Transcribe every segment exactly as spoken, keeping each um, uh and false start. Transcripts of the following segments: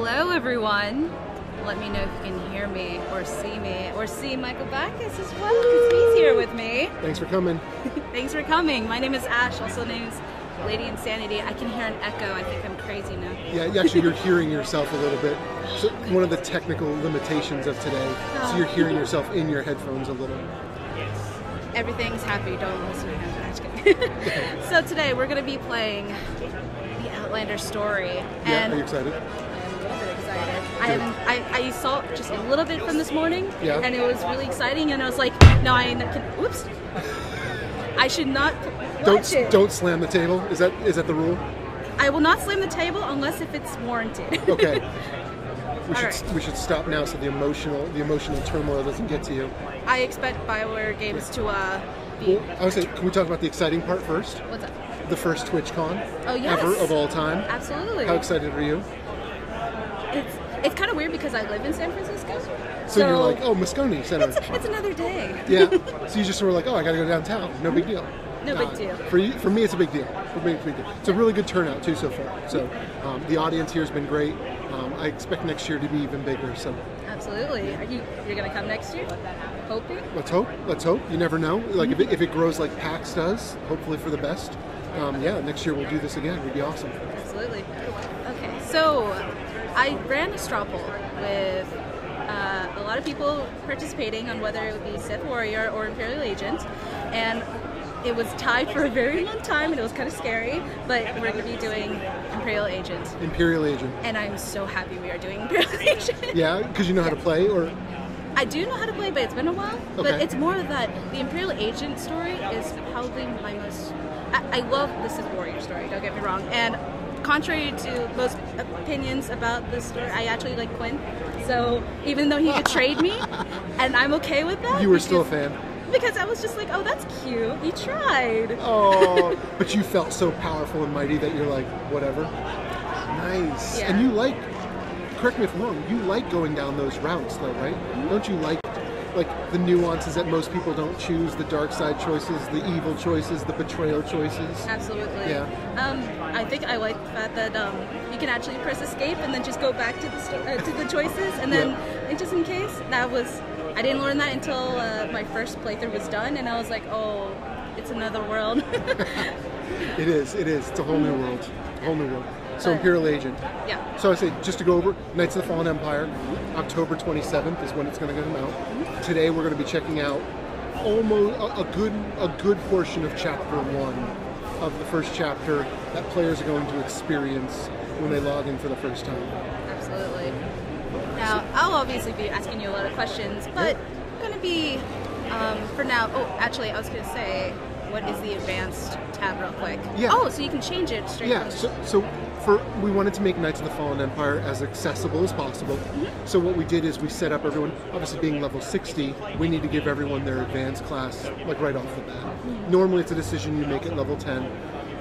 Hello everyone. Let me know if you can hear me or see me or see Michael Backus as well, because he's here with me. Thanks for coming. Thanks for coming. My name is Ash, also named Lady Insanity. I can hear an echo. I think I'm crazy now. Yeah, actually you're hearing yourself a little bit. So one of the technical limitations of today. So you're hearing yourself in your headphones a little. Everything's happy, don't listen to him. I'm just kidding. So today we're going to be playing the Outlander story. Yeah, and are you excited? I'm a little bit excited. I haven't. I, I saw just a little bit from this morning, yeah. and it was really exciting. And I was like, no, I can. Whoops. I should not watch don't it. Don't slam the table. Is that is that the rule? I will not slam the table unless if it's warranted. Okay. We should right. we should stop now so the emotional the emotional turmoil doesn't get to you. I expect BioWare games to uh, be. Well, I would say, can we talk about the exciting part first? What's up? The first TwitchCon oh, yes. ever of all time. Absolutely. How excited are you? It's it's kind of weird because I live in San Francisco. So, so you're like, oh, Moscone Center. It's, it's another day. Yeah. So you just sort of like, oh, I got to go downtown. No big deal. No uh, big deal. For you, for me, it's a big deal. For me, it's a big deal. It's a really good turnout too so far. So um, the audience here has been great. Um, I expect next year to be even bigger. So absolutely. Are you you're gonna come next year? Hoping. Let's hope. Let's hope. You never know. Like if it, if it grows like PAX does, hopefully for the best. Um, yeah, next year we'll do this again. It'd be awesome. Absolutely. Okay, so I ran a straw poll with uh, a lot of people participating on whether it would be Sith Warrior or Imperial Agent, and it was tied for a very long time, and it was kind of scary, but we're going to be doing Imperial Agent. Imperial Agent. And I'm so happy we are doing Imperial Agent. Yeah, because you know how to play, or? I do know how to play, but it's been a while. Okay. But it's more of that the Imperial Agent story is probably my most... I, I love the Sith Warrior story, don't get me wrong. And contrary to most opinions about this story, I actually like Quinn. So even though he betrayed me, and I'm okay with that. You were because, still a fan. Because I was just like, oh, that's cute. He tried. Oh, but you felt so powerful and mighty that you're like, whatever. Nice. Yeah. And you like, correct me if I'm wrong, you like going down those routes though, right? Mm-hmm. Don't you like like the nuances that most people don't choose, the dark side choices, the evil choices, the betrayal choices? Absolutely. Yeah. Um, I think I like the fact that um, you can actually press escape and then just go back to the sto- uh, to the choices, and then yeah. just in case, that was, I didn't learn that until uh, my first playthrough was done, and I was like, oh, it's another world. It is, it is. It's a whole new world. A whole new world. So Imperial Agent. Yeah. So I say, just to go over, Knights of the Fallen Empire, October twenty-seventh is when it's going to come out. Mm-hmm. Today we're going to be checking out almost a, a good a good portion of Chapter one of the first chapter that players are going to experience when they log in for the first time. Absolutely. Now, I'll obviously be asking you a lot of questions, but I'm going to be, um, for now, oh, actually, I was going to say, what is the advanced tab real quick? Yeah. Oh, so you can change it straight Yeah, away. so, so for we wanted to make Knights of the Fallen Empire as accessible as possible. Mm-hmm. So what we did is we set up everyone, obviously being level sixty, we need to give everyone their advanced class like right off the bat. Mm-hmm. Normally it's a decision you make at level ten.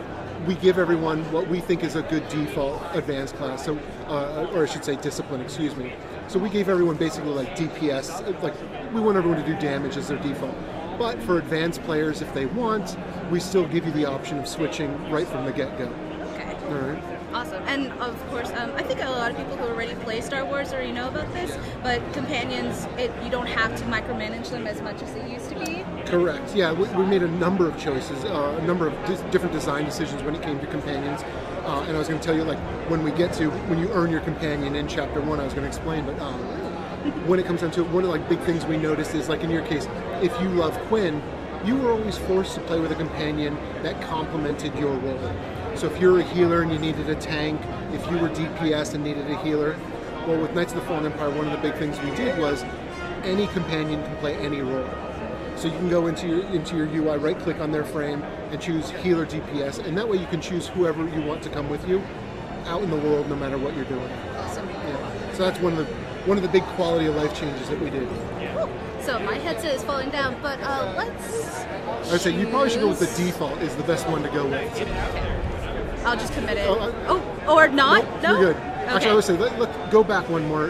We give everyone what we think is a good default advanced class, so uh, or I should say discipline, excuse me. So we gave everyone basically like D P S, like we want everyone to do damage as their default. But for advanced players, if they want, we still give you the option of switching right from the get-go. Okay. All right. Awesome. And of course, um, I think a lot of people who already play Star Wars already know about this, but companions, it, you don't have to micromanage them as much as they used to be. Correct. Yeah, we, we made a number of choices, uh, a number of di different design decisions when it came to companions. Uh, and I was going to tell you, like, when we get to, when you earn your companion in Chapter one, I was going to explain, but um, when it comes down to it, one of the like, big things we noticed is, like in your case, if you love Quinn, you were always forced to play with a companion that complemented your role. So if you're a healer and you needed a tank, if you were D P S and needed a healer, well, with Knights of the Fallen Empire, one of the big things we did was any companion can play any role. So you can go into your into your U I, right-click on their frame, and choose healer D P S, and that way you can choose whoever you want to come with you out in the world, no matter what you're doing. Awesome. Yeah. So that's one of the one of the big quality of life changes that we did. Cool. So my headset is falling down, but uh, let's. I'd say you probably should go with the default. Is the best one to go with. Okay. I'll just commit it. Oh, I, oh or not? Nope, no. You're good. Okay. Actually, I would say let, let go back one more.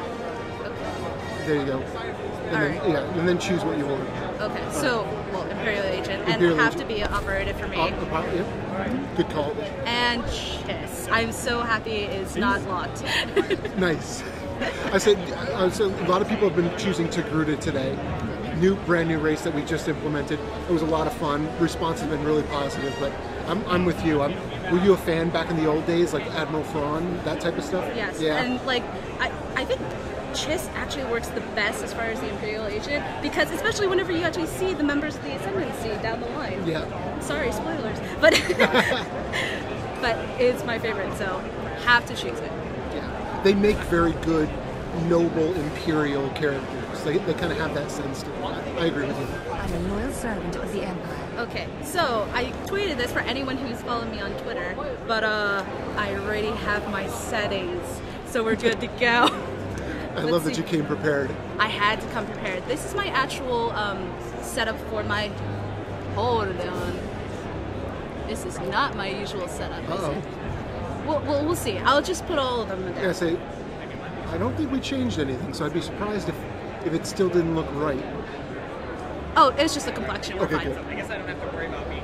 Okay. There you go. And All then, right. Yeah, and then choose what you want. Okay. So, well, Imperial Agent, Imperial and have Agent. to be operative for me. Uh, uh, yeah. Good call. And Chiss. I'm so happy it's not locked. Nice. I said, I said a lot of people have been choosing Togruta today. New, brand new race that we just implemented. It was a lot of fun. Response has been really positive, but I'm, I'm with you. I'm, were you a fan back in the old days, like Admiral Thrawn, that type of stuff? Yes. Yeah. And like, I, I think Chiss actually works the best as far as the Imperial Agent, because especially whenever you actually see the members of the Ascendancy down the line. Yeah. Sorry, spoilers, but but it's my favorite, so have to choose it. Yeah. They make very good, noble Imperial characters. They, they kind of have that sense to them. I agree with you. I'm a loyal servant of the Empire. Okay, so I tweeted this for anyone who's following me on Twitter, but uh, I already have my settings, so we're good to go. I Let's love see. that you came prepared. I had to come prepared. This is my actual um, setup for my... Hold on. This is not my usual setup, is Uh-oh. it? Well, well, we'll see. I'll just put all of them in Yeah, I there. say, I don't think we changed anything, so I'd be surprised if, if it still didn't look right. Oh, it's just a complexion. We're Okay, fine. good. I guess I don't have to worry about being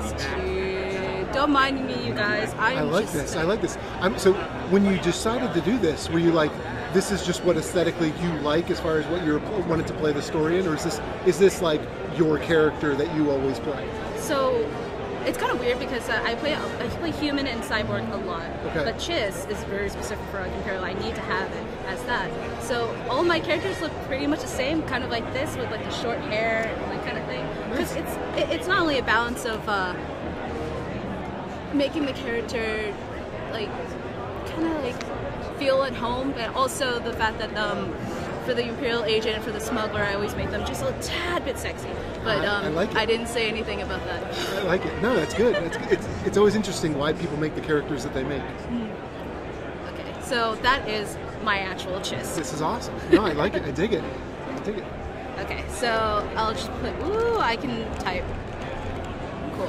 sixteen. Don't mind me, you guys. I'm I like just... this. I like this. I'm, so when you decided to do this, were you like, this is just what aesthetically you like as far as what you wanted to play the story in, or is this is this like your character that you always play? So it's kind of weird because uh, I play I play human and cyborg a lot, Okay. but Chiss is very specific for like Imperial. I need to have it as that. So all my characters look pretty much the same, kind of like this with like the short hair and that kind of thing. Because it's it, it's not only a balance of uh, making the character like kind of like feel at home, but also the fact that um, for the Imperial Agent and for the Smuggler, I always make them just a tad bit sexy. But I- um, I like it. I didn't say anything about that. I like it. No, that's good. That's, it's, it's always interesting why people make the characters that they make. Okay, so that is my actual Chiss. This is awesome. No, I like it. I dig it. I dig it. Okay, so I'll just put, ooh, I can type. Cool.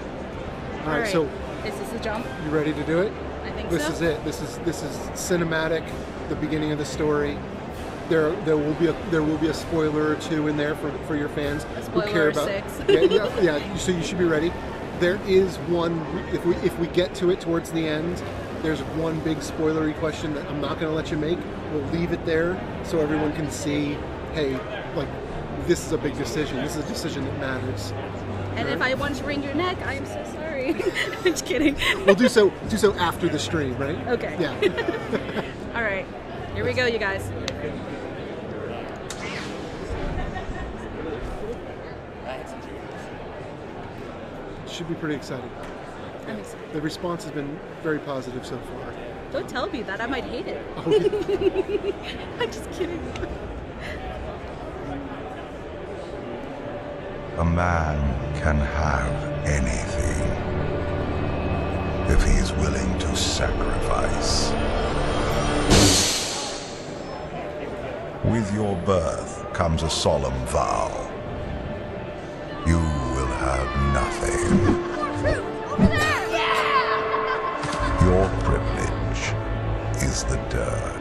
All right, so Is this the jump? you ready to do it? I think This so. is it. This is this is cinematic. The beginning of the story. There there will be a there will be a spoiler or two in there for, for your fans spoiler who care or about. six. yeah, yeah, yeah. So you should be ready. There is one. If we if we get to it towards the end, there's one big spoilery question that I'm not going to let you make. We'll leave it there so everyone can see. Hey, like this is a big decision. This is a decision that matters. And if I want to wring your neck, I am so sorry. I'm just kidding. We'll do so do so after the stream, right? Okay. Yeah. All right, here we go, you guys. Should be pretty exciting. I'm excited. The response has been very positive so far. Don't tell me that. I might hate it. Oh, yeah. I'm just kidding. A man can have anything if he is willing to sacrifice. With your birth comes a solemn vow. You will have nothing. Your privilege is the dirt.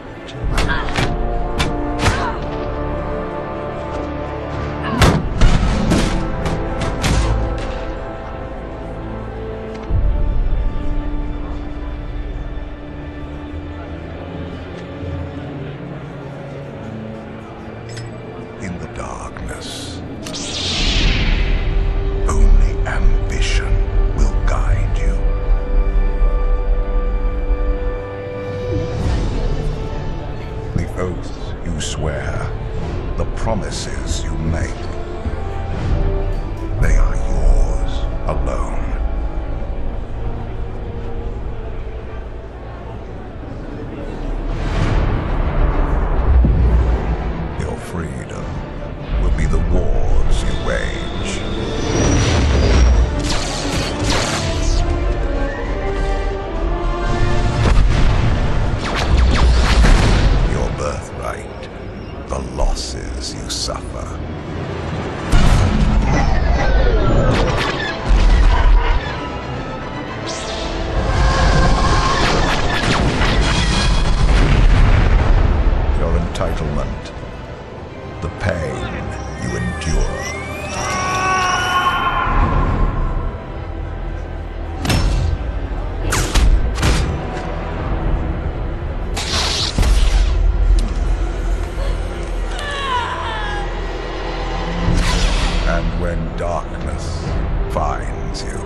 In the darkness, only ambition will guide you. The oaths you swear, the promises you make, they are yours alone. Your freedom will be the wars you wage. Your birthright, the losses you suffer. Your entitlement, the pain you endure. when darkness finds you,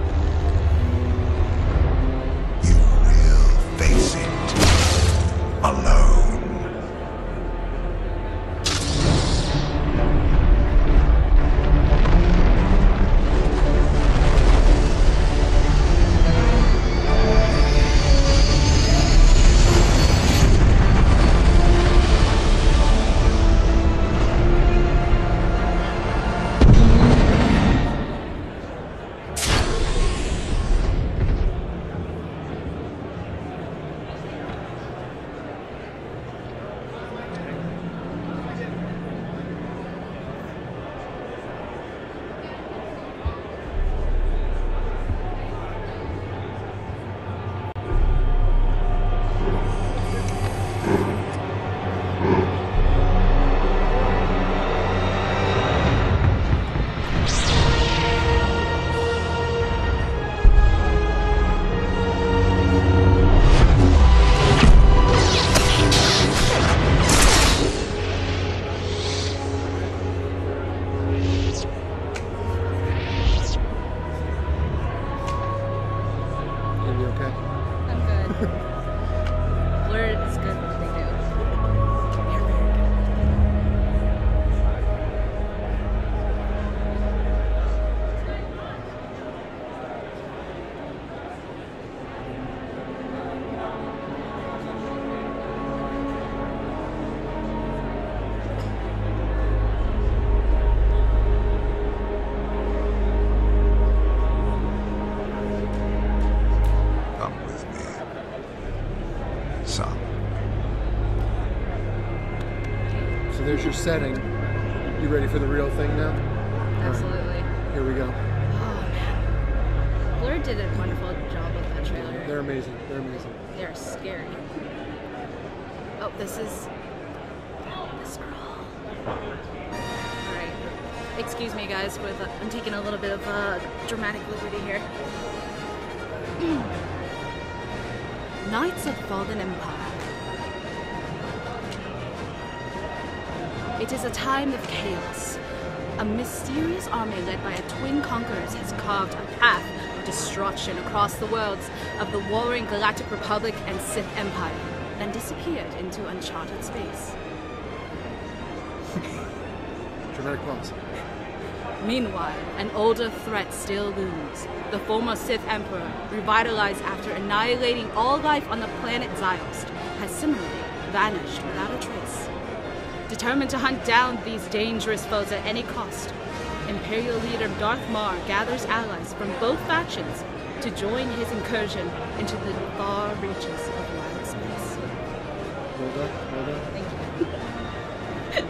you will face it alone. There's your setting. You ready for the real thing now? Absolutely. Right. Here we go. Oh man. Blur did a wonderful job with that trailer. They're amazing. They're amazing. They're scary. Oh, this is this girl. Alright. Excuse me guys, with uh, I'm taking a little bit of uh, dramatic liberty here. Knights of Fallen Empire. It is a time of chaos. A mysterious army led by a twin conquerors has carved a path of destruction across the worlds of the warring Galactic Republic and Sith Empire, then disappeared into uncharted space. Dramatic pause. Meanwhile, an older threat still looms. The former Sith Emperor, revitalized after annihilating all life on the planet Ziost, has similarly vanished without a trace. Determined to hunt down these dangerous foes at any cost, Imperial leader Darth Mar gathers allies from both factions to join his incursion into the far reaches of wild space. Hold up, hold up. Thank you.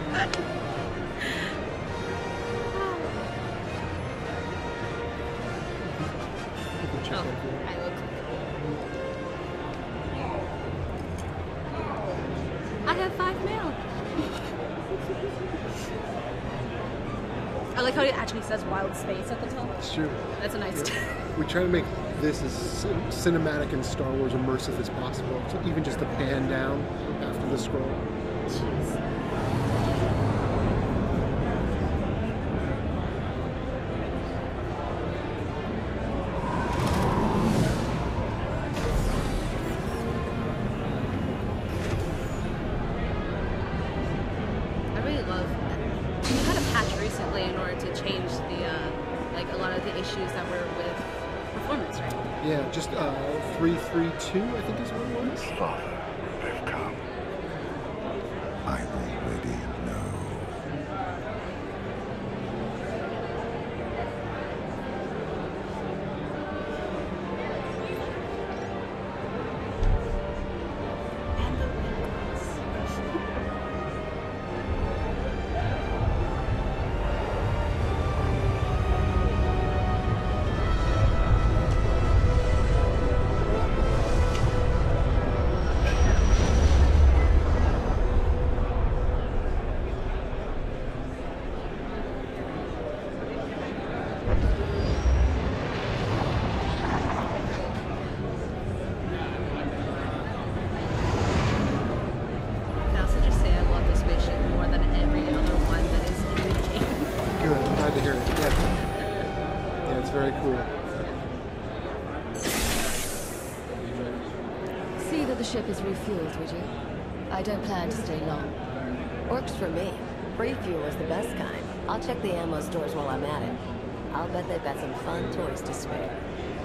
Oh, I look. I have five mail. I like how it actually says wild space at the top. It's true. That's a nice Yeah. We try to make this as cinematic and Star Wars immersive as possible. So even just the pan down after the scroll. Jeez. I really love we had a patch recently in order to change the uh, like a lot of the issues that were with performance, right? Yeah, just uh, three three two, I think is what it was. Father, they've come. I already know. And the wrinkles. Very cool. See that the ship is refueled, would you? I don't plan to stay long. Works for me. Free fuel is the best kind. I'll check the ammo stores while I'm at it. I'll bet they've got some fun toys to spare.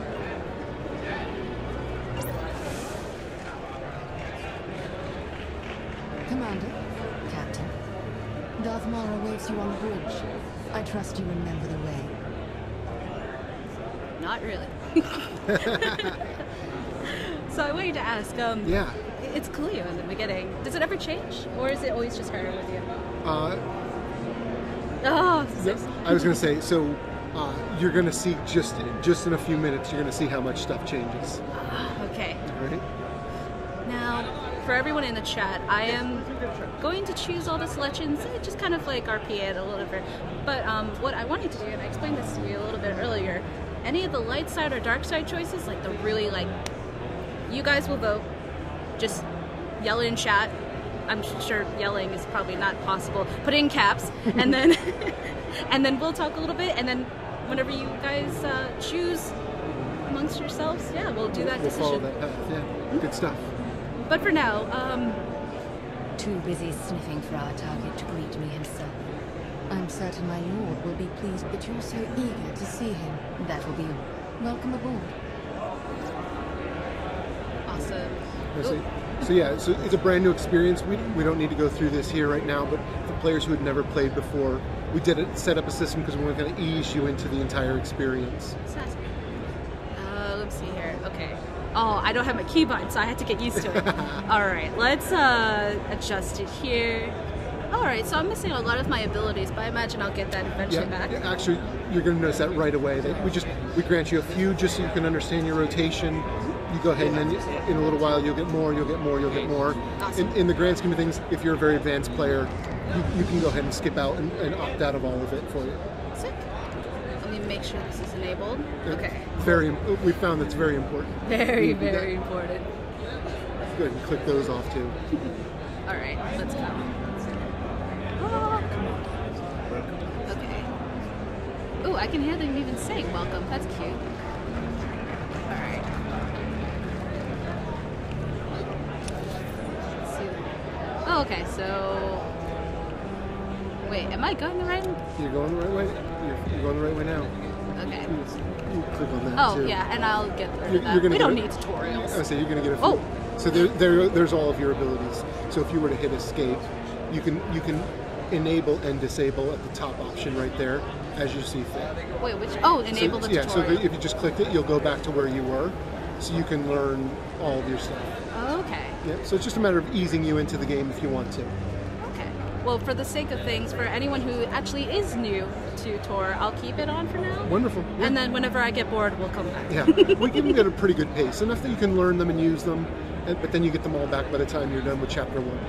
Commander, Captain, Darth Maul awaits you on the bridge. I trust you remember the way. Not really. So I wanted to ask, um, Yeah. it's Cleo in the beginning. Does it ever change? Or is it always just her with you? Uh, Oh, so I was going to say, so uh, you're going to see just just in a few minutes, you're going to see how much stuff changes. okay. Right? Now, for everyone in the chat, I am going to choose all the selections, eh, just kind of like R P it a little bit. But um, what I wanted to do, and I explained this to you a little bit earlier, any of the light side or dark side choices, like the really like, you guys will vote. Just yell in chat. I'm sure yelling is probably not possible. Put it in caps, and then and then we'll talk a little bit, and then whenever you guys uh, choose amongst yourselves, yeah, we'll do that We'll decision. follow that path, yeah. Good stuff. But for now, um, Too busy sniffing for our target to greet me himself. I'm certain my lord will be pleased that you're so eager to see him. That will be all. Welcome aboard. awesome. So, Ooh. so yeah, so it's a brand new experience. We, we don't need to go through this here right now, but for players who had never played before, we did it, set up a system because we were going to ease you into the entire experience. Uh, let's see here. Okay. Oh, I don't have my keybind, so I had to get used to it. All right, let's uh, adjust it here. All right, so I'm missing a lot of my abilities, but I imagine I'll get that eventually Yeah, back. yeah, actually, you're going to notice that right away. That we just we grant you a few just so you can understand your rotation. You go ahead, and then in a little while you'll get more, you'll get more, you'll get more. Awesome. In, in the grand scheme of things, if you're a very advanced player, you, you can go ahead and skip out and, and opt out of all of it for you. Sick. Let me make sure this is enabled. Okay. Very. We found that's very important. Very, You do that. very important. Good. And click those off too. All right, let's go. Oh, okay. Ooh, I can hear them even saying welcome. That's cute. All right. Let's see. Oh, okay, so... Wait, am I going the right... You're going the right way. You're, you're going the right way now. Okay. You, you click on that Oh, too. yeah, and I'll get through You're- that. you're gonna We get don't a- need tutorials. I would say you're going to get a few. Oh. So there, there, there's all of your abilities. So if you were to hit escape, you can you can enable and disable at the top option right there as you see fit. Wait, which... Oh, enable so, the yeah, tutorial. so if you just clicked it, you'll go back to where you were, so you can learn all of your stuff. Okay. Yeah, so it's just a matter of easing you into the game if you want to. Okay. Well, for the sake of things, for anyone who actually is new to Tor, I'll keep it on for now. Wonderful. Yeah. And then whenever I get bored, we'll come back. Yeah, we give them at a pretty good pace, enough that you can learn them and use them, and, but then you get them all back by the time you're done with chapter one.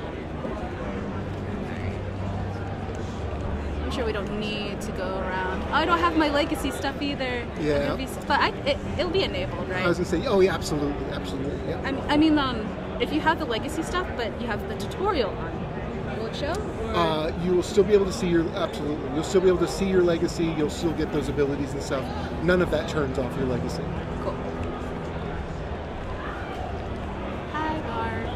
I'm sure we don't need to go around. Oh, I don't have my legacy stuff either. Yeah. It'll be, but I, it, it'll be enabled, right? I was gonna say, oh yeah, absolutely, absolutely. Yeah. I mean, I mean, um, if you have the legacy stuff, but you have the tutorial on, will it show? Or? Uh, you will still be able to see your absolutely. You'll still be able to see your legacy. You'll still get those abilities and stuff. None of that turns off your legacy. Cool. Hi, Bart.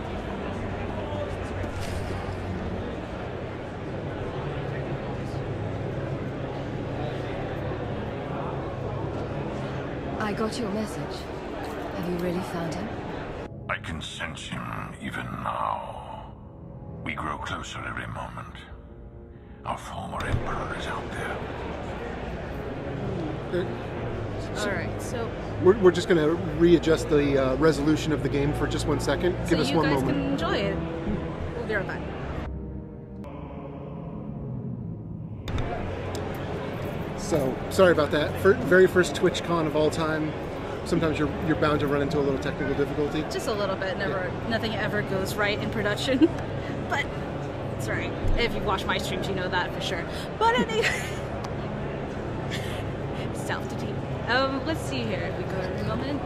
I got your message. Have you really found him? I can sense him even now. We grow closer every moment. Our former emperor is out there. Uh, All right, so We're, we're just gonna readjust the uh, resolution of the game for just one second. so Give us you one guys moment. can enjoy it. We'll be right back. So sorry about that. For, very first TwitchCon of all time. Sometimes you're you're bound to run into a little technical difficulty. Just a little bit. Never, nothing ever goes right in production, but it's all right. If you watch my streams, you know that for sure. But anyway, self-defeat. Um, let's see here. We go to moment.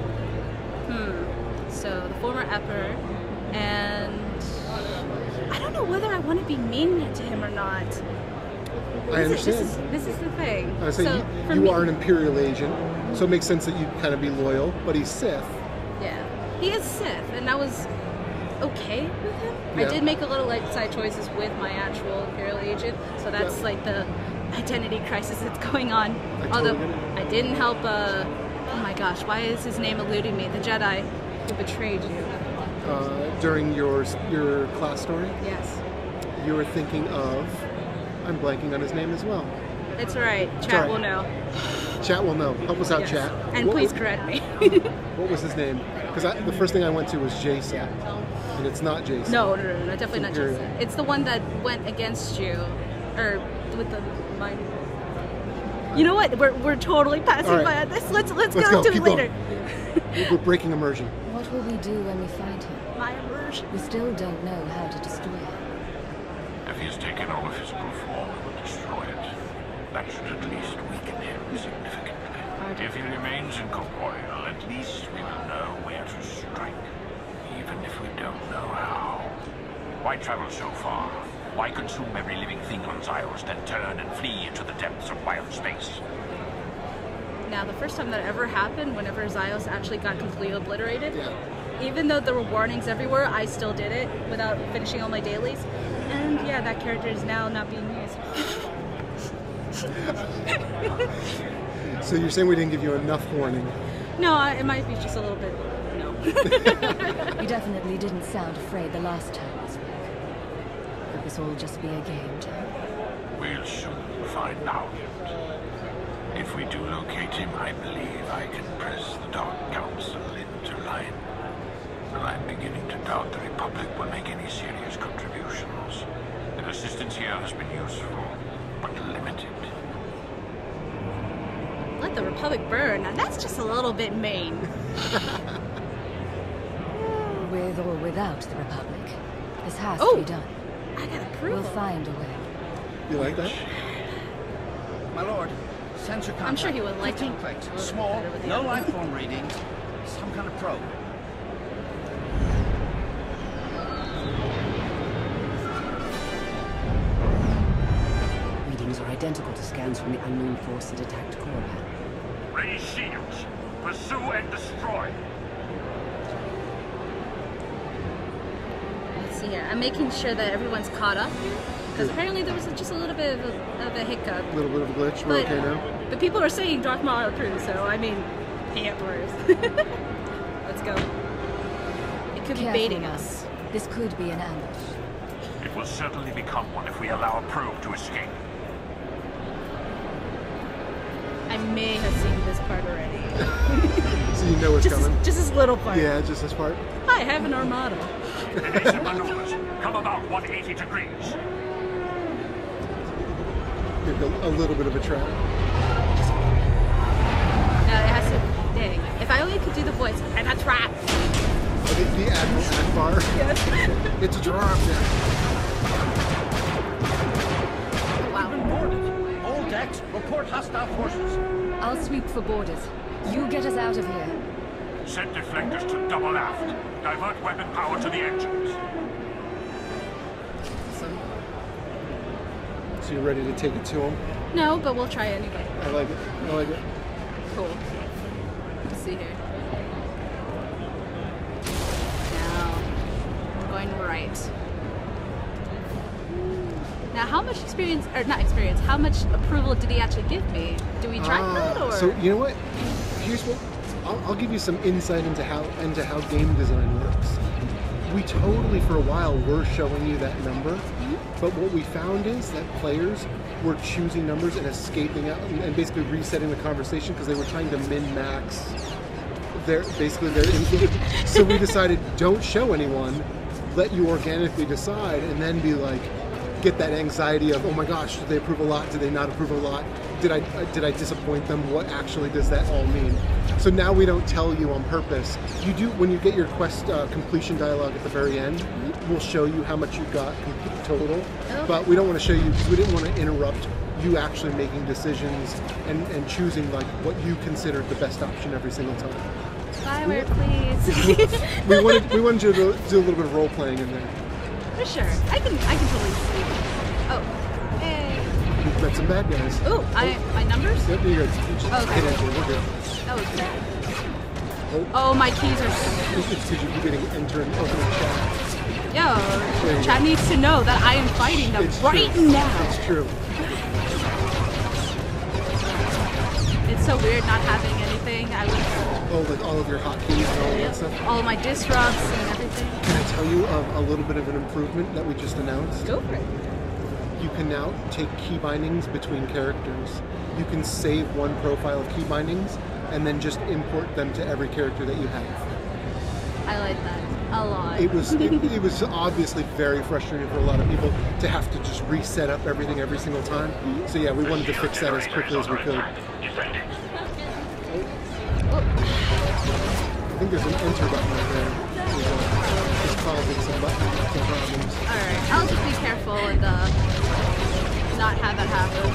Hmm. So the former emperor, and I don't know whether I want to be mean to him or not. I This is, this, understand. is, this is the thing. I say so you, for you me, are an Imperial agent, so it makes sense that you kind of be loyal. But he's Sith. Yeah, he is Sith, and I was okay with him. Yeah. I did make a little like side choices with my actual Imperial agent, so that's Yeah. like the identity crisis that's going on. I Although totally get it. I didn't help. Uh, oh my gosh, why is his name eluding me? The Jedi who betrayed you. Uh, during your your class story, Yes, you were thinking of. I'm blanking on his name as well. it's alright. Chat alright. will know. Chat will know. Help us out, Yes. chat. And What please was- correct me. What was his name? Because the first thing I went to was Jason, and it's not Jason. No, no, no, no, definitely not Imperial. Jason. It's the one that went against you, or with the mind. You know what? We're, we're totally passing All right. by on this. Let's let's, Let's go, go. to Keep it later. We're- We're breaking immersion. What will we do when we find him? My immersion. We still don't know how to destroy him. If he has taken on a physical form, we will destroy it. That should at least weaken him significantly. If he remains incorporeal, at least we will know where to strike, even if we don't know how. Why travel so far? Why consume every living thing on Zyos, then turn and flee into the depths of wild space? Now, the first time that ever happened, whenever Zyos actually got completely obliterated, Yeah. even though there were warnings everywhere, I still did it without finishing all my dailies. And yeah, that character is now not being used. So you're saying we didn't give you enough warning? No, I- it might be just a little bit. No. You definitely didn't sound afraid the last time we spoke. Could this all just be a game, Jack? We'll soon find out. If we do locate him, I believe I can press the Dark Council into line. But I'm beginning to doubt the Republic will make any serious contributions. Their assistance here has been useful, but limited. Let the Republic burn. Now, that's just a little bit mean. With or without the Republic, this has Oh! to be done. I got We'll approval. find a way. You like that? My lord, sensor contact. I'm sure he would like fifteen to- clicks. a little Small, better with the no other. life form readings. Some kind of probe. Readings are identical to scans from the unknown force that attacked Korra. Raise shields. Pursue and destroy. Let's see here. I'm making sure that everyone's caught up here. Because apparently there was just a little bit of a, of a hiccup. A little bit of a glitch. We're But, okay now. but people are saying Darth Maul through, so I mean, the Emperors. Let's go. It could be Careful baiting now. us. This could be an ambush. It will certainly become one if we allow a probe to escape. I may have seen this part already. So you know what's just, coming. this, just this little part. Yeah, just this part. I have an armada. Evasive maneuvers. Come about one hundred eighty degrees. Maybe a, a little bit of a trap. No, it has to. Dang. If I only could do the voice, and that's right. I think the Admiral Akbar. Yes. It's a drop now. Oh, wow. Been boarded. All decks, report hostile forces. I'll sweep for borders. You get us out of here. Set deflectors to double aft. Divert weapon power to the engines. Awesome. So you're ready to take it to him? No, but we'll try anyway. I like it. I like it. Cool. Let's see here. Now, going right. Now, how much experience, or not experience, how much approval did he actually give me? Do we track Ah, that, or? So you know what? Here's what I'll, I'll give you some insight into how into how game design works. We totally, for a while, were showing you that number, Mm-hmm. but what we found is that players were choosing numbers and escaping out and, and basically resetting the conversation because they were trying to min-max their basically their influence. So we decided, don't show anyone, let you organically decide, and then be like, get that anxiety of, oh my gosh, did they approve a lot? Did they not approve a lot? Did I did I disappoint them? What actually does that all mean? So now we don't tell you on purpose. You do when you get your quest uh, completion dialogue at the very end. Mm-hmm. We'll show you how much you got complete total, Okay. but we don't want to show you because we didn't want to interrupt you actually making decisions and, and choosing like what you considered the best option every single time. Spyware, please. we wanted we wanted you to do a little bit of role playing in there. For sure. I can I can totally see. Oh. Hey. we've met some bad guys. Ooh, I, my numbers? Yep, you're good. Just Okay. hit enter, we're good. That was good. Oh, Oh, my keys are... it's because you keep getting enter and open the chat. Yo, chat needs to know that I am fighting them It's right true. now. It's true. It's so weird not having anything. I was... Oh, like all of your hotkeys and all of that stuff. All of my disrupts and everything. Can I tell you of a little bit of an improvement that we just announced? Go for it. You can now take key bindings between characters. You can save one profile of key bindings and then just import them to every character that you have. I like that a lot. It was it, it was obviously very frustrating for a lot of people to have to just reset up everything every single time. Mm-hmm. So yeah, we wanted to fix that as quickly as we could. Oh. I think there's an enter button right there. It's causing some, button, some problems. Alright, I'll just be careful and uh, not have that happen.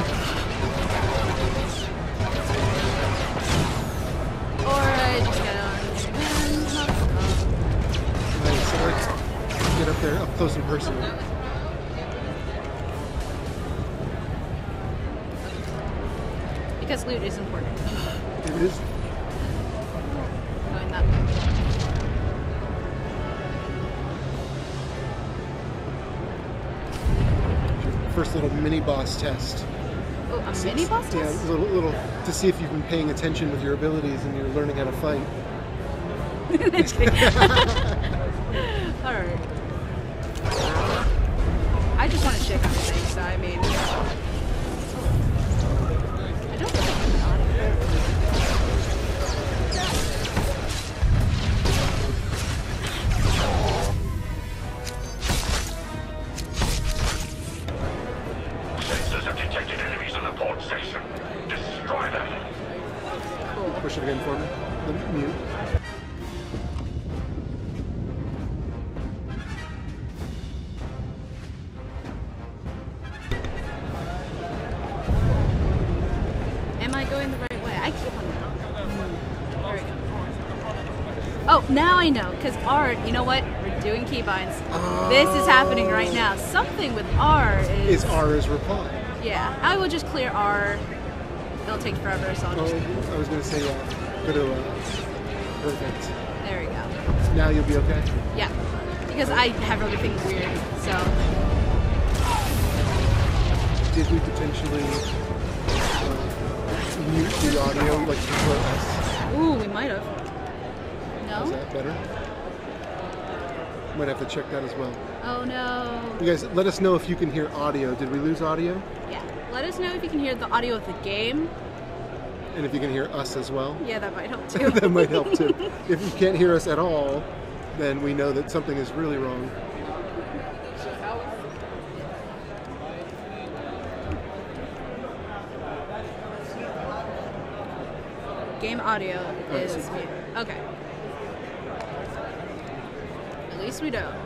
Or I just get on Nice, so let's get up there, up close and personal. because loot is important. It is. Going that way. First little mini boss test. Oh, a mini boss Yeah, test? a little, little to see if you've been paying attention with your abilities and you're learning how to fight. Alright. I just want to check on things, so I mean... I don't think I'm not here. Sensors have detected enemies in the port section. Destroy them. Cool. Push it again for me. The mute. Am I going the right way? I keep on going. There we go. Oh, now I know, because R, you know what? We're doing keybinds. This is happening right now. Something with R is... Is R is reply. Yeah, I will just clear R. It'll take forever, so I'll Oh, just... I was going to say, uh, go to, uh, perfect. There we go. Now you'll be okay? Yeah, because I have everything weird, so... Did we potentially uh, mute the audio, like control S? Ooh, we might have. Is No? that better? Might have to check that as well. Oh no. You guys, let us know if you can hear audio. Did we lose audio? Yeah, let us know if you can hear the audio of the game. And if you can hear us as well? Yeah, that might help too. That might help too. If you can't hear us at all, then we know that something is really wrong. Game audio Right, is so- mute. Okay. At least we know.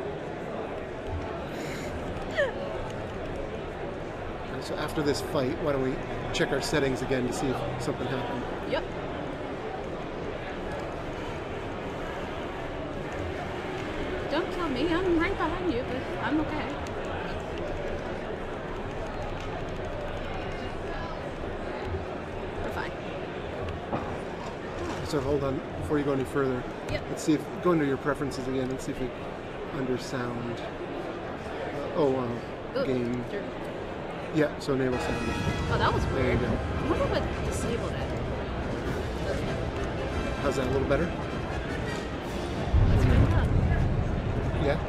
So after this fight, why don't we check our settings again to see if something happened? Yep. Don't kill me. I'm right behind you, but I'm okay. We're fine. So hold on, before you go any further, Yep. let's see if, go into your preferences again and see if it, under sound, uh, oh, uh, Ooh, game, sure. yeah, so enable sound. Oh, that was There you weird. go. I wonder what disabled it. How's that, a little better? Let's find out. Yeah?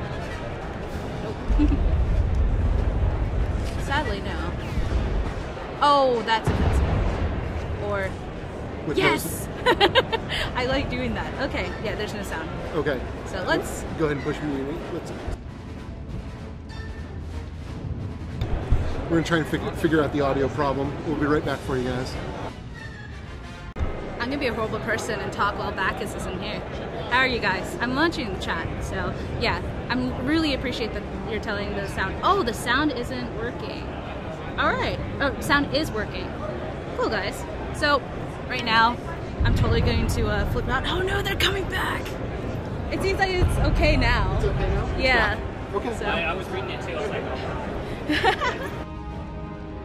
Sadly, no. Oh, that's offensive. Or, With yes! I like doing that. Okay, yeah, there's no sound. those- okay. So let's... Go ahead and push me. Let's. We're gonna try and fig- figure out the audio problem. We'll be right back for you guys. I'm gonna be a horrible person and talk while Bacchus isn't here. How are you guys? I'm launching the chat, so yeah, I really appreciate that you're telling the sound. Oh, the sound isn't working. All right. Oh, sound is working. Cool, guys. So right now, I'm totally going to uh, flip out. Oh no, they're coming back. It seems like it's okay now. It's okay now? Yeah. Okay. So. I, I was reading it too. I was like, oh.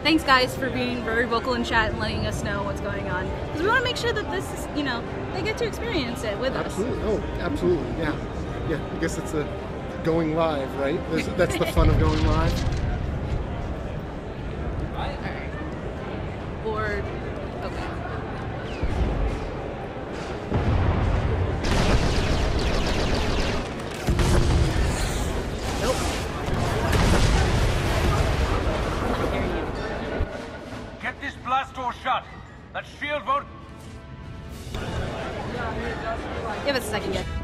thanks guys for being very vocal in chat and letting us know what's going on. Because we want to make sure that this is, you know, they get to experience it with absolutely. us. Oh, absolutely. Yeah. Yeah. I guess it's a going live, right? There's, that's the fun of going live. Alright. Or, okay. Nope. I hear you. Get this blast door shut. That shield won't... Give us a second, yet.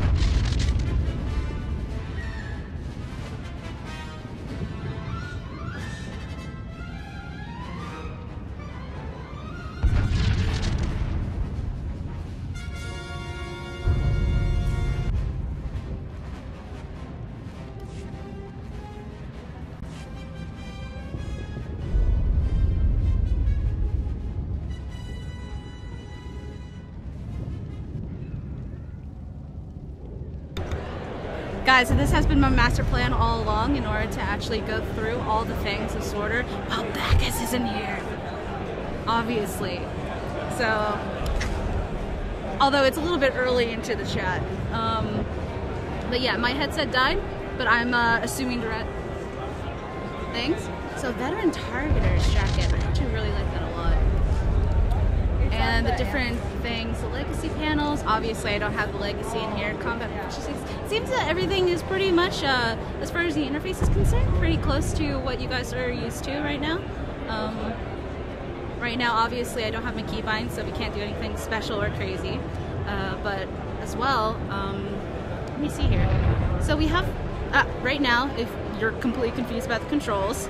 Guys, so this has been my master plan all along in order to actually go through all the things of S W T O R. Well, Bacchus isn't here, obviously. So, although it's a little bit early into the chat. Um, but yeah, my headset died, but I'm uh, assuming direct things. So, Veteran Targeter's jacket, I actually really like that a lot. And the different things, the legacy panels, obviously I don't have the legacy in here. Combat proficiency. Seems that everything is pretty much, uh, as far as the interface is concerned, pretty close to what you guys are used to right now. Um, right now, obviously, I don't have my keybind, so we can't do anything special or crazy. Uh, but as well, um, let me see here. So we have, uh, right now, if you're completely confused about the controls,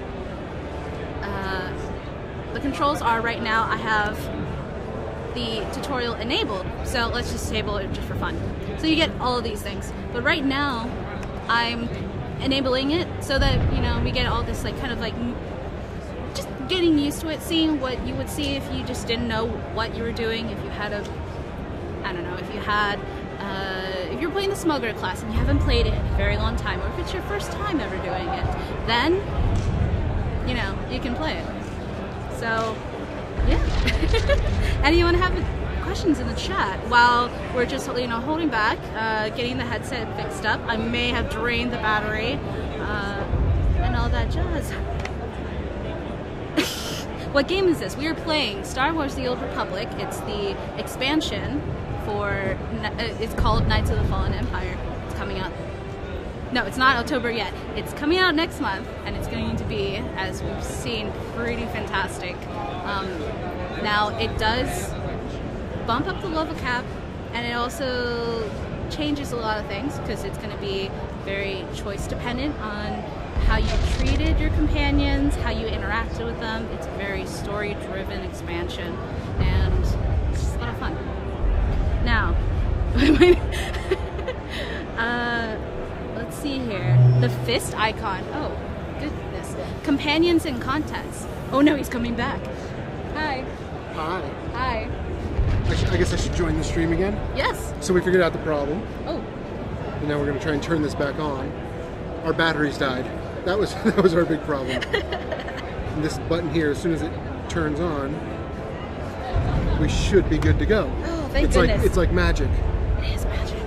uh, the controls are right now, I have the tutorial enabled, so let's just disable it just for fun. So you get all of these things, but right now I'm enabling it so that, you know, we get all this like kind of like just getting used to it, seeing what you would see if you just didn't know what you were doing. If you had a, I don't know, if you had uh, if you're playing the smuggler class and you haven't played it in a very long time, or if it's your first time ever doing it, then you know you can play it. So yeah. Anyone have questions in the chat while we're just, you know, holding back, uh, getting the headset fixed up? I may have drained the battery uh, and all that jazz. What game is this? We are playing Star Wars: The Old Republic. It's the expansion for, it's called Knights of the Fallen Empire. It's coming out. No, it's not October yet. It's coming out next month, and it's going to be, as we've seen, pretty fantastic. Um, now, it does bump up the level cap, and it also changes a lot of things, because it's going to be very choice dependent on how you treated your companions, how you interacted with them. It's a very story-driven expansion, and it's just a lot of fun. Now, uh, let's see here. The fist icon. Oh, goodness. Companions in contests. Oh no, he's coming back. Hi. Hi. Hi. I, sh I guess I should join the stream again? Yes. So we figured out the problem. Oh. And now we're going to try and turn this back on. Our batteries died. That was that was our big problem. And this button here, as soon as it turns on, we should be good to go. Oh, thank it's goodness. Like, it's like magic. It is magic.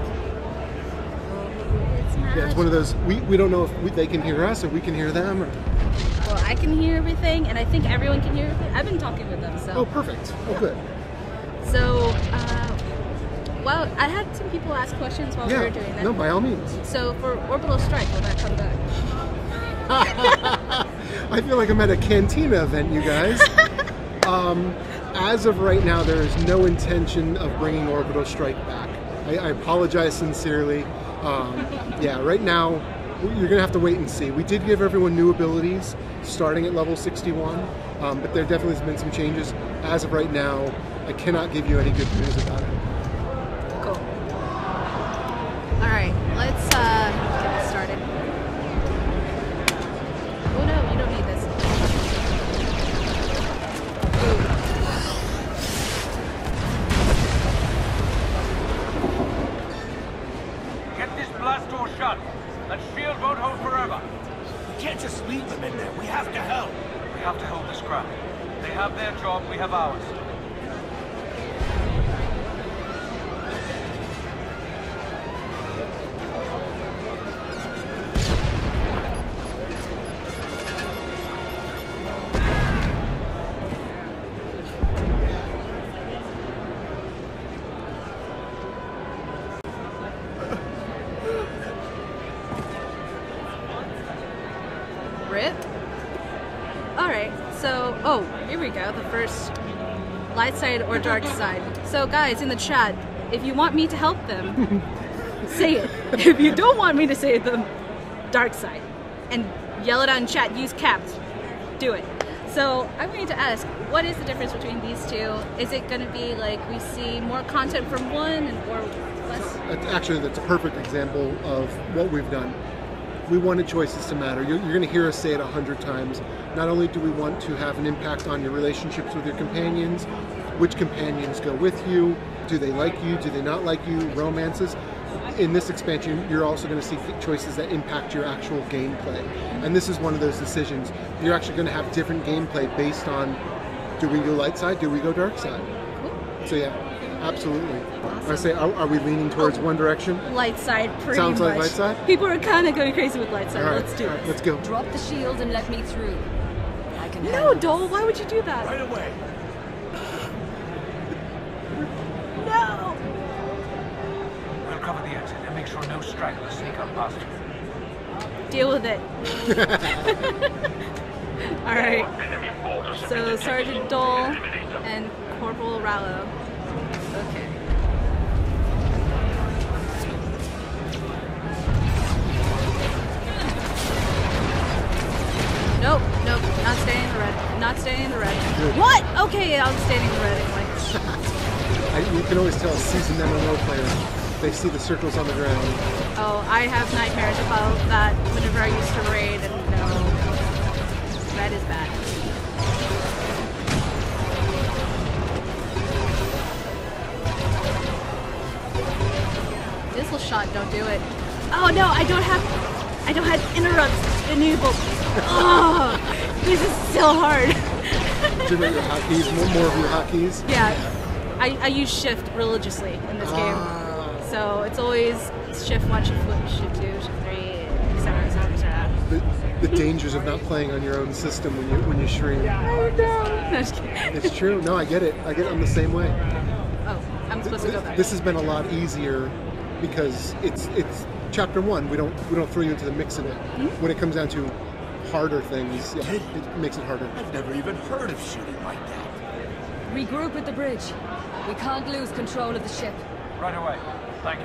It's magic. Yeah, it's one of those, we, we don't know if we, they can hear us or we can hear them. Or... Well, I can hear everything, and I think everyone can hear everything. I've been talking with them, so. Oh, perfect. Oh, good. So, uh, well, I had some people ask questions while yeah, we were doing that. No, by all means. So, for Orbital Strike, will that come back? I feel like I'm at a cantina event, you guys. um, as of right now, there is no intention of bringing Orbital Strike back. I, I apologize sincerely. Um, yeah, right now, you're going to have to wait and see. We did give everyone new abilities starting at level sixty-one, um, but there definitely has been some changes. As of right now, I cannot give you any good news about it. Cool. Alright, let's uh, get this started. Oh no, you don't need this. Get this blast door shut. That shield won't hold forever. We can't just leave them in there. We have to help. We have to hold this ground. They have their job, we have ours. Rip? Alright, so, oh, here we go, the first light side or dark side. So guys, in the chat, if you want me to help them, say it. If you don't want me to say them, dark side. And yell it out in chat, use caps. Do it. So I'm going to ask, what is the difference between these two? Is it going to be like we see more content from one and or less? Actually, that's a perfect example of what we've done. We wanted choices to matter. You're, you're going to hear us say it a hundred times. Not only do we want to have an impact on your relationships with your companions, which companions go with you, do they like you, do they not like you, romances. In this expansion, you're also going to see choices that impact your actual gameplay. And this is one of those decisions. You're actually going to have different gameplay based on, do we go light side, do we go dark side? Cool. So yeah, absolutely. Awesome. I say, are, are we leaning towards oh, one direction? Light side, pretty Sounds much. like light side? People are kind of going crazy with light side. All right, Let's do all right, it. let's go. Drop the shield and let me through. I can No, handle Dole, why would you do that? Right away. No! We'll cover the exit and make sure no stragglers sneak up past you. Deal with it. Alright. So Sergeant Dole and Corporal Rallo. Okay. Nope, nope, not staying in the red. Not staying in the red. Good. What? Okay, I'm staying in the red anyway. I, you can always tell a seasoned M M O player. They see the circles on the ground. Oh, I have nightmares about that whenever I used to raid, and no, red is bad. Missile shot, don't do it. Oh no, I don't have, I don't have interrupts enabled. Oh, this is so hard. Do you know your hotkeys? More, more of your hotkeys? Yeah, I, I use shift religiously in this game. Ah. So it's always shift one, shift two, shift two, shift three, et cetera, et cetera, et cetera. The, the dangers of not playing on your own system when you when you stream. Oh no! No, just kidding. It's true. No, I get it. I get it. I'm the same way. Oh, I'm supposed to go back. This has been a lot easier because it's it's chapter one. We don't we don't throw you into the mix of it. Mm-hmm. When it comes down to harder things, yeah, it makes it harder. I've never even heard of shooting like that. Regroup at the bridge. We can't lose control of the ship. Right away. Thank you.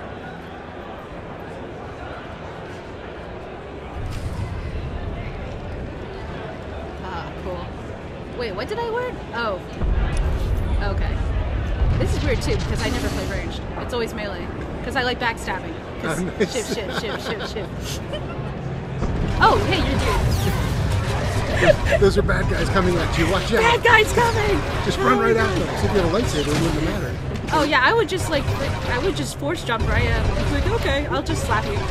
Ah, cool. Wait, what did I learn? Oh. Okay. This is weird too, because I never play ranged. It's always melee. Because I like backstabbing. Because Oh, nice. shift, shift, shift, shift, shift. Oh, hey, you're dude. Those are bad guys coming at you. Watch out. Bad guys coming! Just run Oh right my at them. See if you have a lightsaber, it wouldn't matter. Oh yeah, I would just like, I would just force jump right at him. Like, okay, I'll just slap you.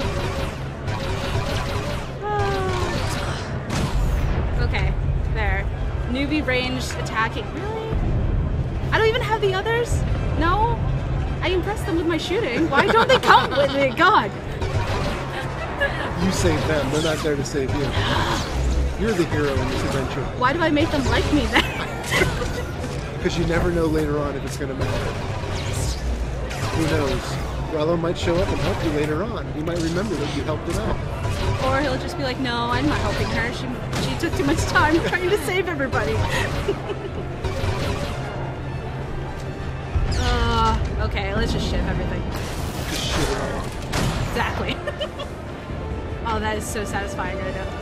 Ah. Okay, there. Newbie ranged attacking. Really? I don't even have the others? No? I impressed them with my shooting. Why don't they come with me? God. You save them. They're not there to save you. You're the hero in this adventure. Why do I make them like me then? Because you never know later on if it's going to matter. Who knows? Rallo might show up and help you later on. You might remember that you helped him out. Or he'll just be like, no, I'm not helping her. She, she took too much time trying to save everybody. uh, okay, let's just ship everything. Just shit it all. Exactly. Oh, that is so satisfying right now.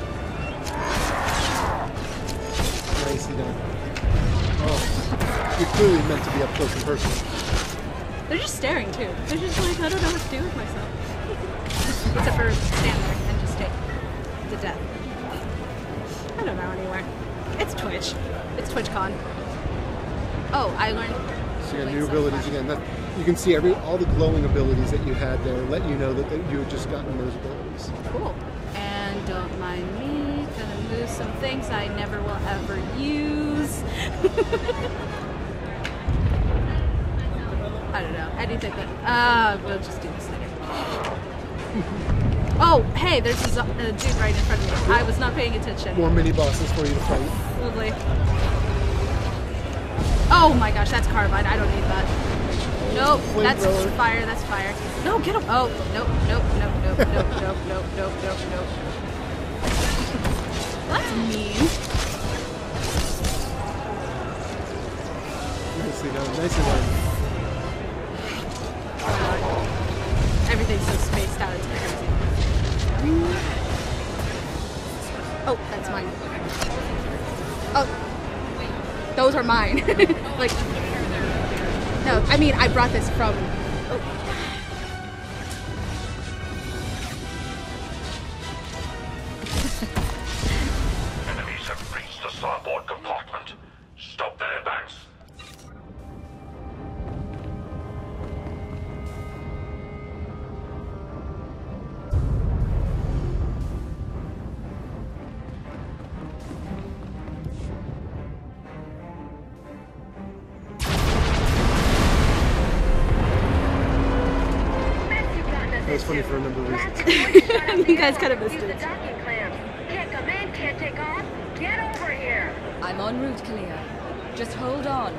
Nicely done. Oh, you're clearly meant to be up close and personal. They're just staring too. They're just like, I don't know what to do with myself. Except for stand there and just take to death. I don't know anywhere. It's Twitch. It's TwitchCon. Oh, I learned. So you got new abilities again. That, you can see every all the glowing abilities that you had there. Let you know that, that you had just gotten those abilities. Cool. And don't mind me, 'cause I'm remove some things I never will ever use. I don't know. Anything that. Uh, we'll just do this later. Oh, hey, there's a, zo- a dude right in front of me. I was not paying attention. More mini bosses for you to fight. Lovely. Oh my gosh, that's carbine. I don't need that. Nope, Flame that's thrower. fire. That's fire. No, get him. Oh, nope, nope, nope, nope, nope, nope, nope, nope, nope, nope. That's mean. Nicely done. Nicely done. Everything's so spaced out. It's crazy. Oh, that's mine. Oh, those are mine. Like, no, I mean, I brought this from. Oh. Enemies have reached the starboard compartment. Stop their advance. That was funny for a number of reasons. You guys kind of missed it. Can't come in, can't take off. Get over here. I'm en route, Kalia. Just hold on.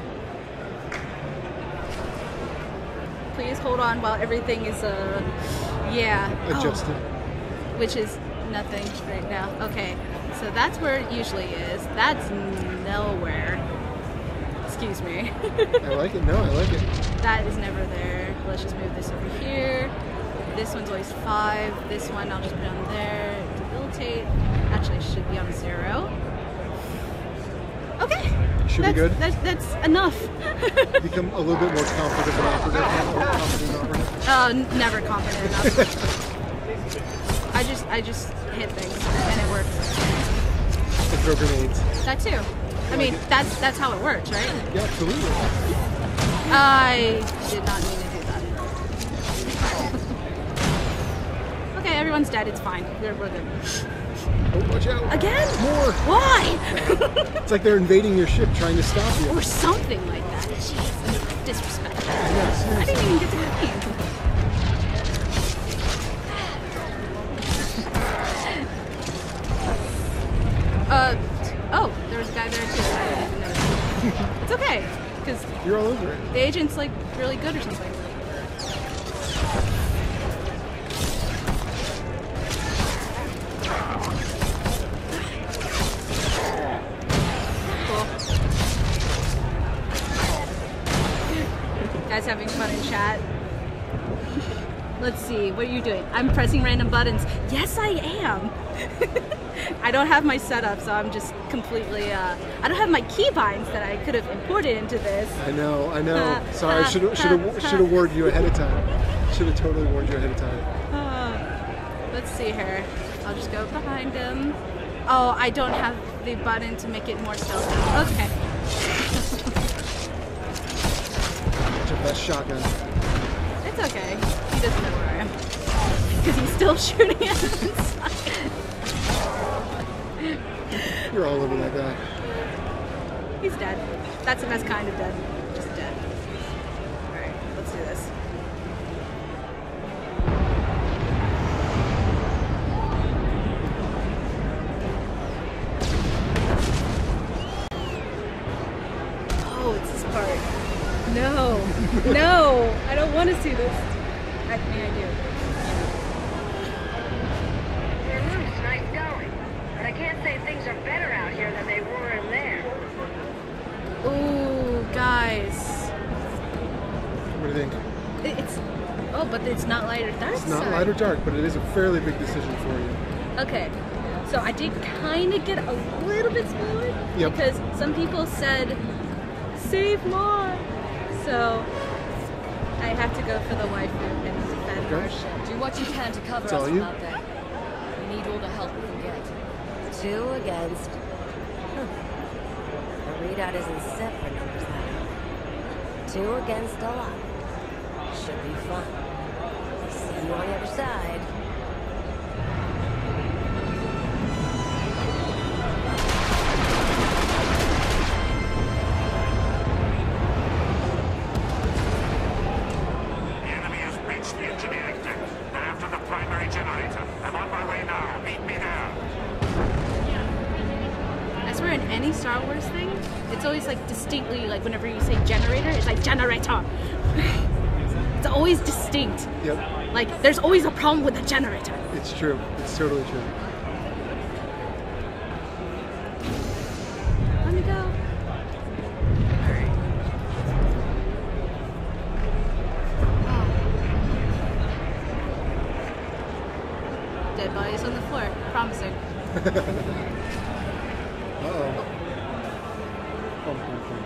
Please hold on while everything is, uh, yeah. Adjusted. Oh, which is nothing right now. Okay, so that's where it usually is. That's nowhere. Excuse me. I like it. No, I like it. That is never there. Let's just move this over here. This one's always five. This one I'll just put on there. Debilitate. Actually, it should be on zero. Okay. Should that's, be good. That's, that's enough. Become a little bit more confident and operative. Or confident operative. Uh, n- never confident enough. I just, I just hit things and it works. And throw grenades. That too. I mean, that's that's how it works, right? Yeah, absolutely. I did not mean to do that. Okay, everyone's dead. It's fine. We're, we're good. Oh, watch out. Again? More. Why? It's like they're invading your ship trying to stop you. Or something like that. Jeez, disrespectful. Yes, I didn't even get to clean. uh, oh, there was a guy there too. I didn't even notice. It's okay, because You're all over it. the agent's like really good or something. Cool. Guys having fun in chat. Let's see, what are you doing? I'm pressing random buttons. Yes, I am. I don't have my setup, so I'm just completely, uh, I don't have my keybinds that I could have imported into this. I know, I know. Uh, Sorry, uh, should have should uh, have should have warned you ahead of time. Should have totally warned you ahead of time. Uh, let's see here. I'll just go behind him. Oh, I don't have the button to make it more stealthy. Okay. Took that shotgun. It's okay. He doesn't know where I am. Because he's still shooting at us inside. You're all over that guy. He's dead. That's the best kind of dead. Just dead. Alright, let's do this. Oh, it's this part. No. No! I don't want to see this. I mean, I do. Your room's nice going, but I can't say things are better out here than they were in there. Ooh, guys. What do you think? It- It's oh, but it's not light or dark. It's not side. light or dark, but it is a fairly big decision for you. Okay, so I did kind of get a little bit spoiled Yep. because some people said save more, so I have to go for the waifu and defend Okay. our ship. Do what you can to cover It's us all from you. out there. We need all the help we can get. Two against. Huh. The readout isn't set for numbers that high. Two against a lot. Should be fun. See you on the other side. it's always like distinctly, like whenever you say generator, it's like generator. It's always distinct. Yep. Like there's always a problem with the generator. It's true. It's totally true. Let me go. Dead bodies on the floor. Promising. Uh-oh. Bum, bum, bum.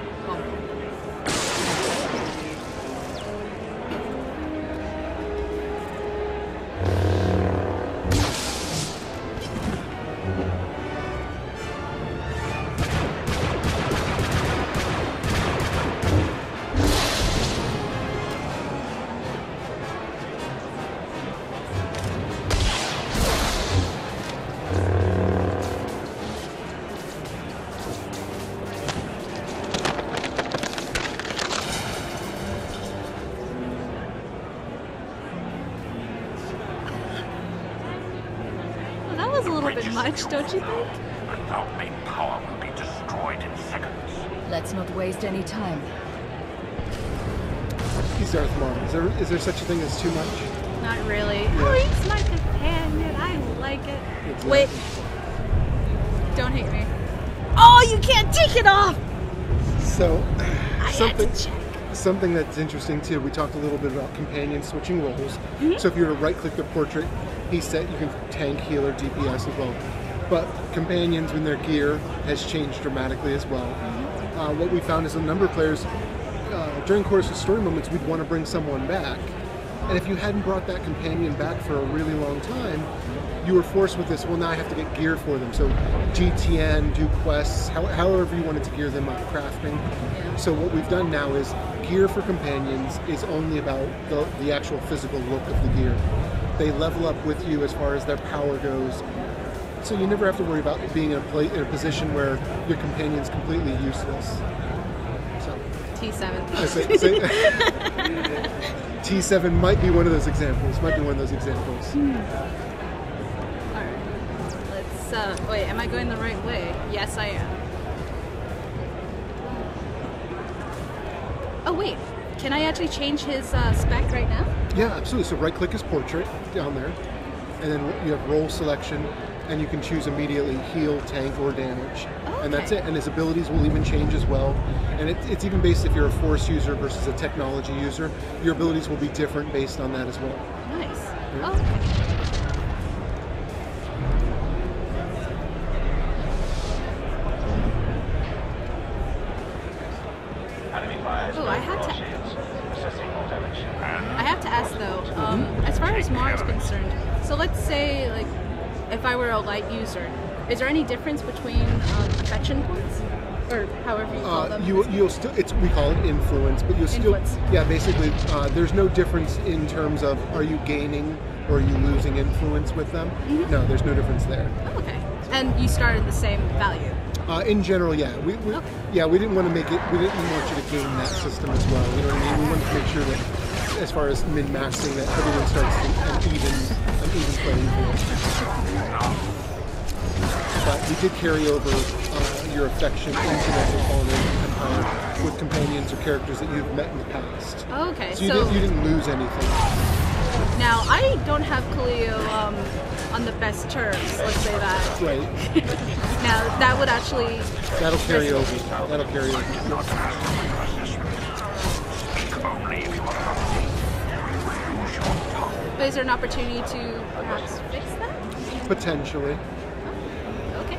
Much, don't you think? Without main power will be destroyed in seconds. Let's not waste any time. He's Darth Maul. Is there, is there such a thing as too much? Not really. Yeah. Oh, he's my companion. I like it. Exactly. Wait. Don't hate me. Oh, you can't take it off! So, I something, had to check. something that's interesting too, we talked a little bit about companions switching roles. Mm-hmm. So if you were to right click the portrait, he said you can tank, healer, D P S as well. But companions, when their gear has changed dramatically as well. Mm-hmm. uh, what we found is a number of players, uh, during course of story moments, we'd want to bring someone back. And if you hadn't brought that companion back for a really long time, you were forced with this, well, now I have to get gear for them. So G T N, do quests, how, however you wanted to gear them up, crafting. Yeah. So what we've done now is gear for companions is only about the, the actual physical look of the gear. They level up with you as far as their power goes. So you never have to worry about being in a, play, in a position where your companion's completely useless. So, T seven. I say, say, T seven might be one of those examples. Might be one of those examples. Hmm. Alright. Let's, uh, wait, am I going the right way? Yes, I am. Oh, wait. Can I actually change his uh, spec right now? Yeah, absolutely. So right click his portrait down there, and then you have role selection, and you can choose immediately heal, tank, or damage. Oh, and that's okay. it. And his abilities will even change as well. And it, it's even based if you're a force user versus a technology user. Your abilities will be different based on that as well. Nice. Yeah. Oh, okay. Oh, I have to. I have to ask though. Um, as far as Mars is concerned, so let's say like, if I were a light user, is there any difference between um, affection points, or however you call Uh, them? you you'll still it's we call it influence, but you'll still Influence. yeah basically uh, there's no difference in terms of are you gaining or are you losing influence with them. Mm-hmm. No, there's no difference there. Oh, okay. And you start at the same value. Uh, in general, yeah, we, we Okay. yeah we didn't want to make it. We didn't want you to game that system as well. You know what I mean? We wanted to make sure that, as far as min maxing, that everyone starts an even an even playing field. But we did carry over uh, your affection into Metropolitan Empire with companions or characters that you've met in the past. Okay, So you, so didn't, you didn't lose anything. now I don't have Cleo um, on the best terms. Let's say that. Right. Now that would actually. That'll carry over. That'll carry over. But is there an opportunity to perhaps fix that? Potentially. Okay.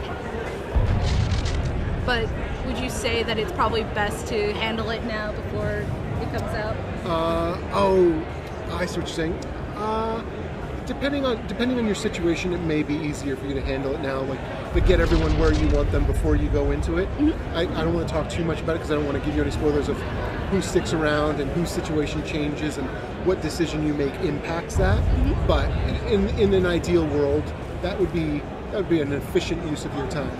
But would you say that it's probably best to handle it now before it comes out? Uh, oh, I see what you're saying. Uh, depending on depending on your situation, it may be easier for you to handle it now, like to get everyone where you want them before you go into it. Mm-hmm. I, I don't want to talk too much about it because I don't want to give you any spoilers of who sticks around and whose situation changes and what decision you make impacts that. Mm-hmm. But in in an ideal world, that would be that would be an efficient use of your time.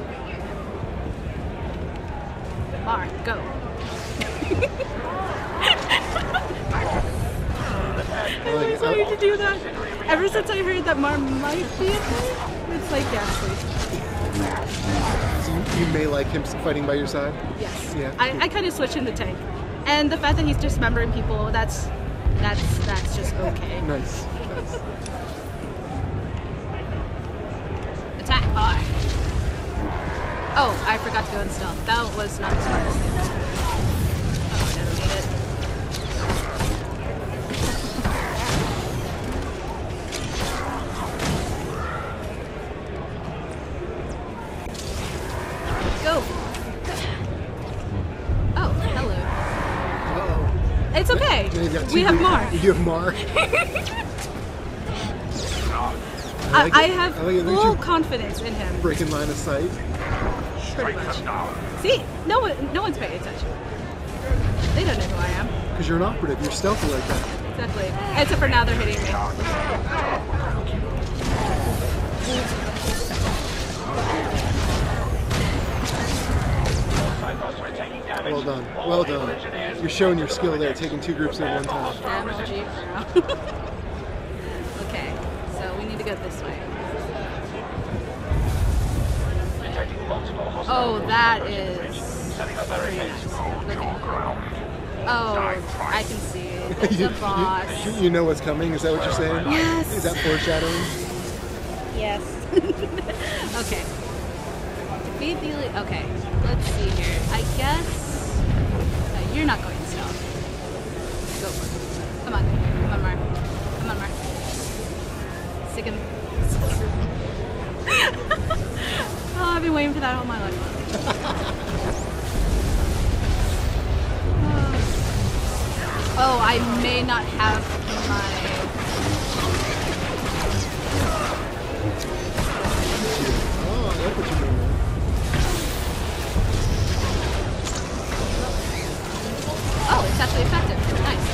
All right, go. I always wanted to do that. Ever since I heard that Mar might be a thing, it's like, yeah, please. So you, you may like him fighting by your side? Yes. Yeah. I, I kind of switch him to tank. And the fact that he's dismembering people, that's that's that's just okay. Nice. Nice. Attack hard. Oh, I forgot to go in stealth. That was not the smartest thing. Oh, I never made it. Go. Oh, hello. Uh-oh. It's okay. Now you've got two We have people. Mar. You have Mar. I, like I it. have I like it. Look at full you. confidence in him. Breaking line of sight. Pretty much. See, no one, no one's paying attention. They don't know who I am. Because you're an operative. You're stealthy like that. Exactly. Except for now, they're hitting me. Well done. Well done. You're showing your skill there, taking two groups at one time. Damn L G for now. Okay, so we need to go this way. Oh, that is pretty nice. Okay. Oh, I can see it. It's you, a boss. you, you know what's coming? Is that what you're saying? Yes. Is that foreshadowing? Yes. Okay. Defeat the elite. Okay, let's see here. I guess. No, you're not going stealth. Go for it. Come on. Come on, Mark. Come on, Mark. Stick him. Oh, I've been waiting for that all my life. Oh, I may not have my. Oh, I like what you're doing. Oh, it's actually effective. Nice.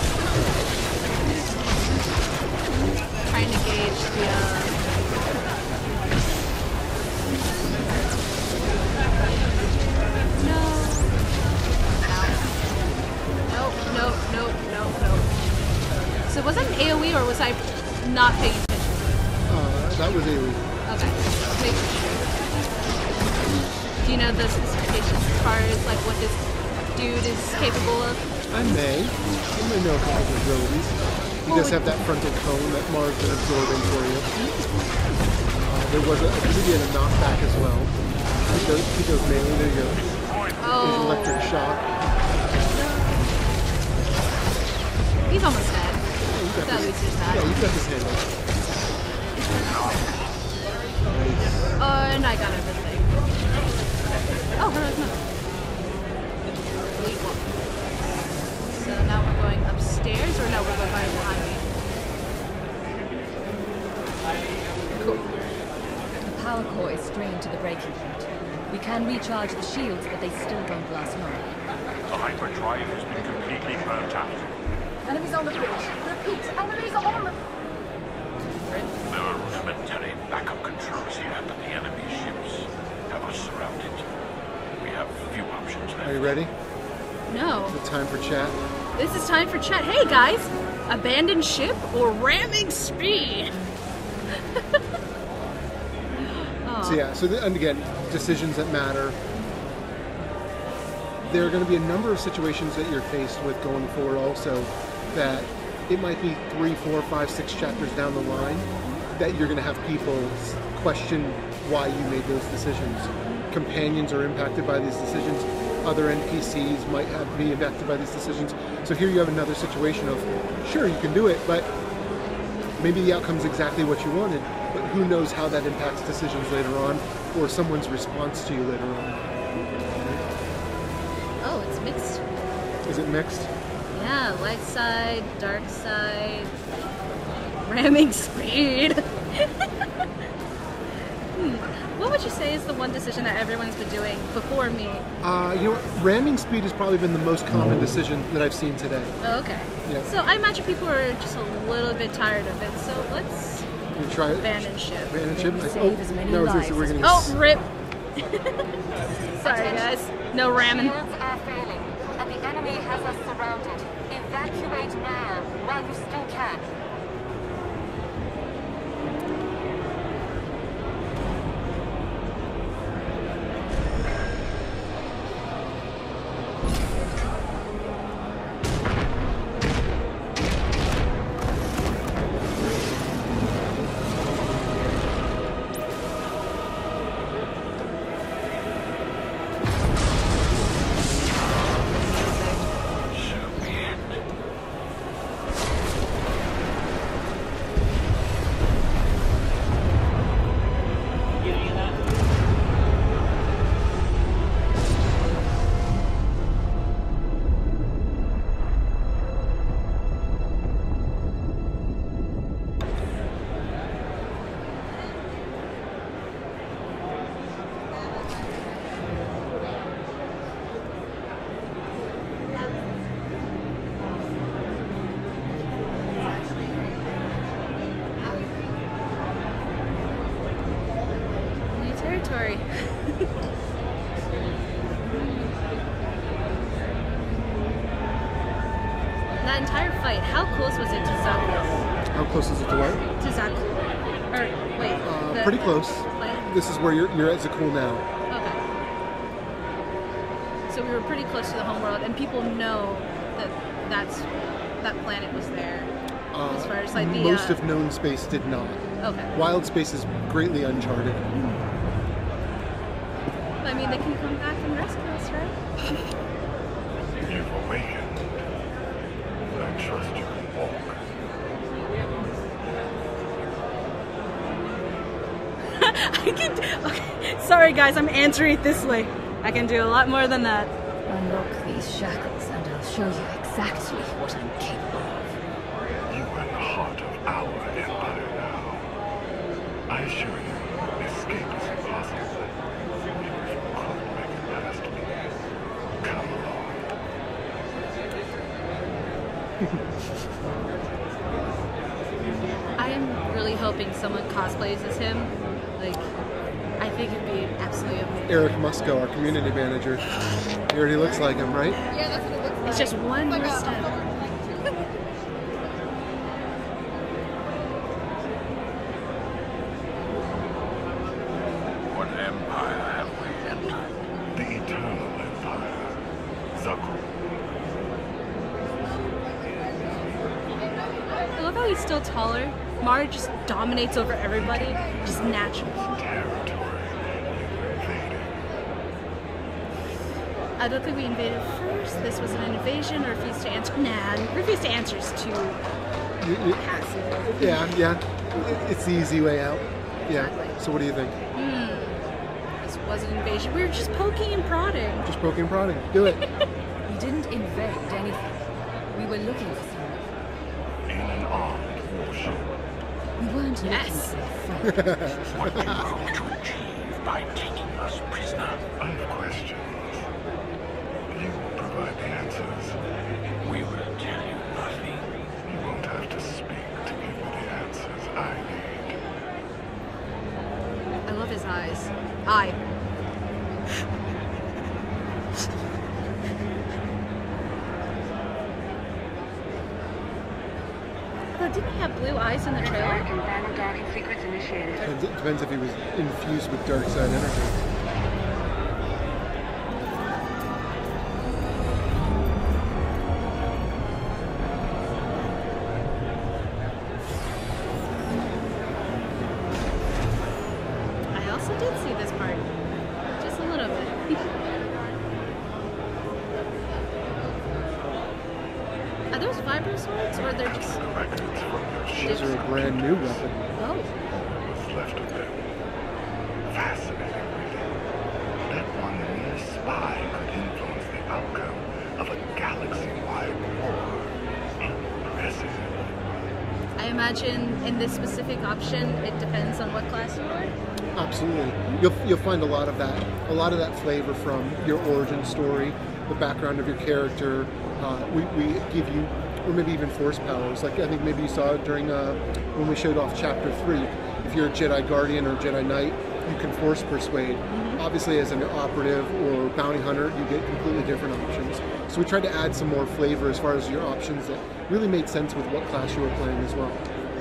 Trying to gauge the. Uh... No. Nope, nope, nope, nope, nope. So was that an AoE or was I not paying attention? Uh, that was AoE. Okay. Make sure. Do you know the specifications as far as like what this dude is capable of? I may. I may know a couple of his abilities. He Well, does we- have that frontal cone that Mars can absorb in for you. Uh, there was a, I believe he had a knockback as well. He goes, he goes melee. There you go. His Oh, electric shock. he's almost dead. Yeah, you got At this. least there's that. Yeah, you got this handled. Nice. Oh, and I got everything. Oh, heroic move. Elite one. So now we're going upstairs, or no, we're going behind me. Cool. The power core is strained to the breaking point. We can recharge the shields, but they still don't last long. The hyperdrive has been completely burnt out. Enemies on the bridge. Repeat, enemies on the... There are rudimentary backup controls here, but the enemy ships have us surrounded. We have few options left. Are you ready? No. Is it time for chat? This is time for chat. Hey guys! Abandoned ship or ramming speed? Oh. So yeah, so the, and again, decisions that matter. There are going to be a number of situations that you're faced with going forward also that it might be three, four, five, six chapters down the line that you're going to have people question why you made those decisions. Companions are impacted by these decisions. Other N P Cs might have be impacted by these decisions. So here you have another situation of, sure, you can do it, but maybe the outcome's exactly what you wanted, but who knows how that impacts decisions later on or someone's response to you later on. Oh, it's mixed. Is it mixed? Yeah, light side, dark side, ramming speed. hmm. What would you say is the one decision that everyone's been doing before me? Uh, you know what? Ramming speed has probably been the most common decision that I've seen today. Oh, okay. Yeah. So I imagine people are just a little bit tired of it. So let's You try it. abandon ship. Abandon ship. Nice. Save as many no, seriously, we're lives gonna Oh, rip. Sorry, guys. No ramming. Shields are failing, and the enemy has us surrounded. Evacuate now, while you still can. Wait, how close was it to Zaku? How close is it to what? To Zaku. Or, wait. Uh, the pretty close. planet? This is where you're, you're at Zakul now. Okay. So we were pretty close to the homeworld, and people know that that's, that planet was there. Uh, as far as like the... most uh, of known space did not. Okay. Wild space is greatly uncharted. I mean, they can come back and rescue us, right? You've awakened. I trust you can walk. I can... Okay. Sorry, guys, I'm answering it this way. I can do a lot more than that. Unlock these shackles and I'll show you exactly what I'm capable of. You are in the heart of our empire now. I assure you, escape is impossible. If you could make it past me, come along. I am really hoping someone cosplays as him. Like, I think it'd be absolutely amazing. Eric Musco, our community manager. He already looks like him, right? Yeah, that's what it looks like. It's just one more step. What empire have we entered? The Eternal Empire. Zakul. I love how he's still taller. Mara just dominates over everybody. Just natural. Territory. Invading. I don't think we invaded first. This was an invasion. Refuse to answer. Nah, refuse to answer is too You- you- passive. yeah, yeah. It's the easy way out. Yeah. So what do you think? Hmm. This was an invasion. We were just poking and prodding. Just poking and prodding. Do it. We didn't invade anything. We were looking for someone. In an armed warship. We weren't Yes. looking for a friend. What do you hope to achieve by taking us prisoner? I have questions. You will provide the answers. We will tell you nothing. You won't have to speak to give me the answers I need. I love his eyes. Eye. Oh, didn't he have blue eyes in the trailer? Confirm docking sequence initiated. Depends, it depends if he was infused with dark side energy. I also did see this part. Just a little bit. Are those vibro swords or they're just... The records from your ship. Those are a brand new weapon. Oh. What's left of them. Fascinating reading. That one mere spy could influence the outcome of a galaxy-wide war. Impressive. I imagine in this specific option, it depends on what class you are. Absolutely. You'll, you'll find a lot of that. A lot of that flavor from your origin story, the background of your character. Uh, we, we give you, or maybe even force powers. Like I think maybe you saw it during uh, when we showed off chapter three. If you're a Jedi Guardian or Jedi Knight, you can force persuade. Mm-hmm. Obviously, as an operative or bounty hunter, you get completely different options. So we tried to add some more flavor as far as your options that really made sense with what class you were playing as well.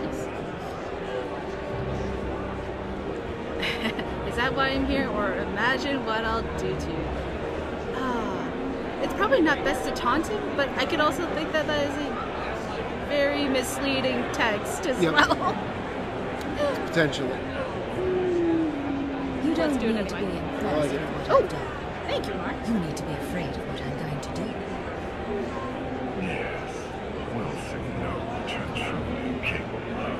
Is that why I'm here? Or imagine what I'll do to you. Ah, it's probably not best to taunt him, but I could also think that that is a very misleading text as Yep. well. Potentially. You don't do it need to be anyway. I like impressed it. with what Oh, I've done. thank you, Mark. You need to be afraid of what I'm going to do. Yes. We'll soon know what you're truly capable of.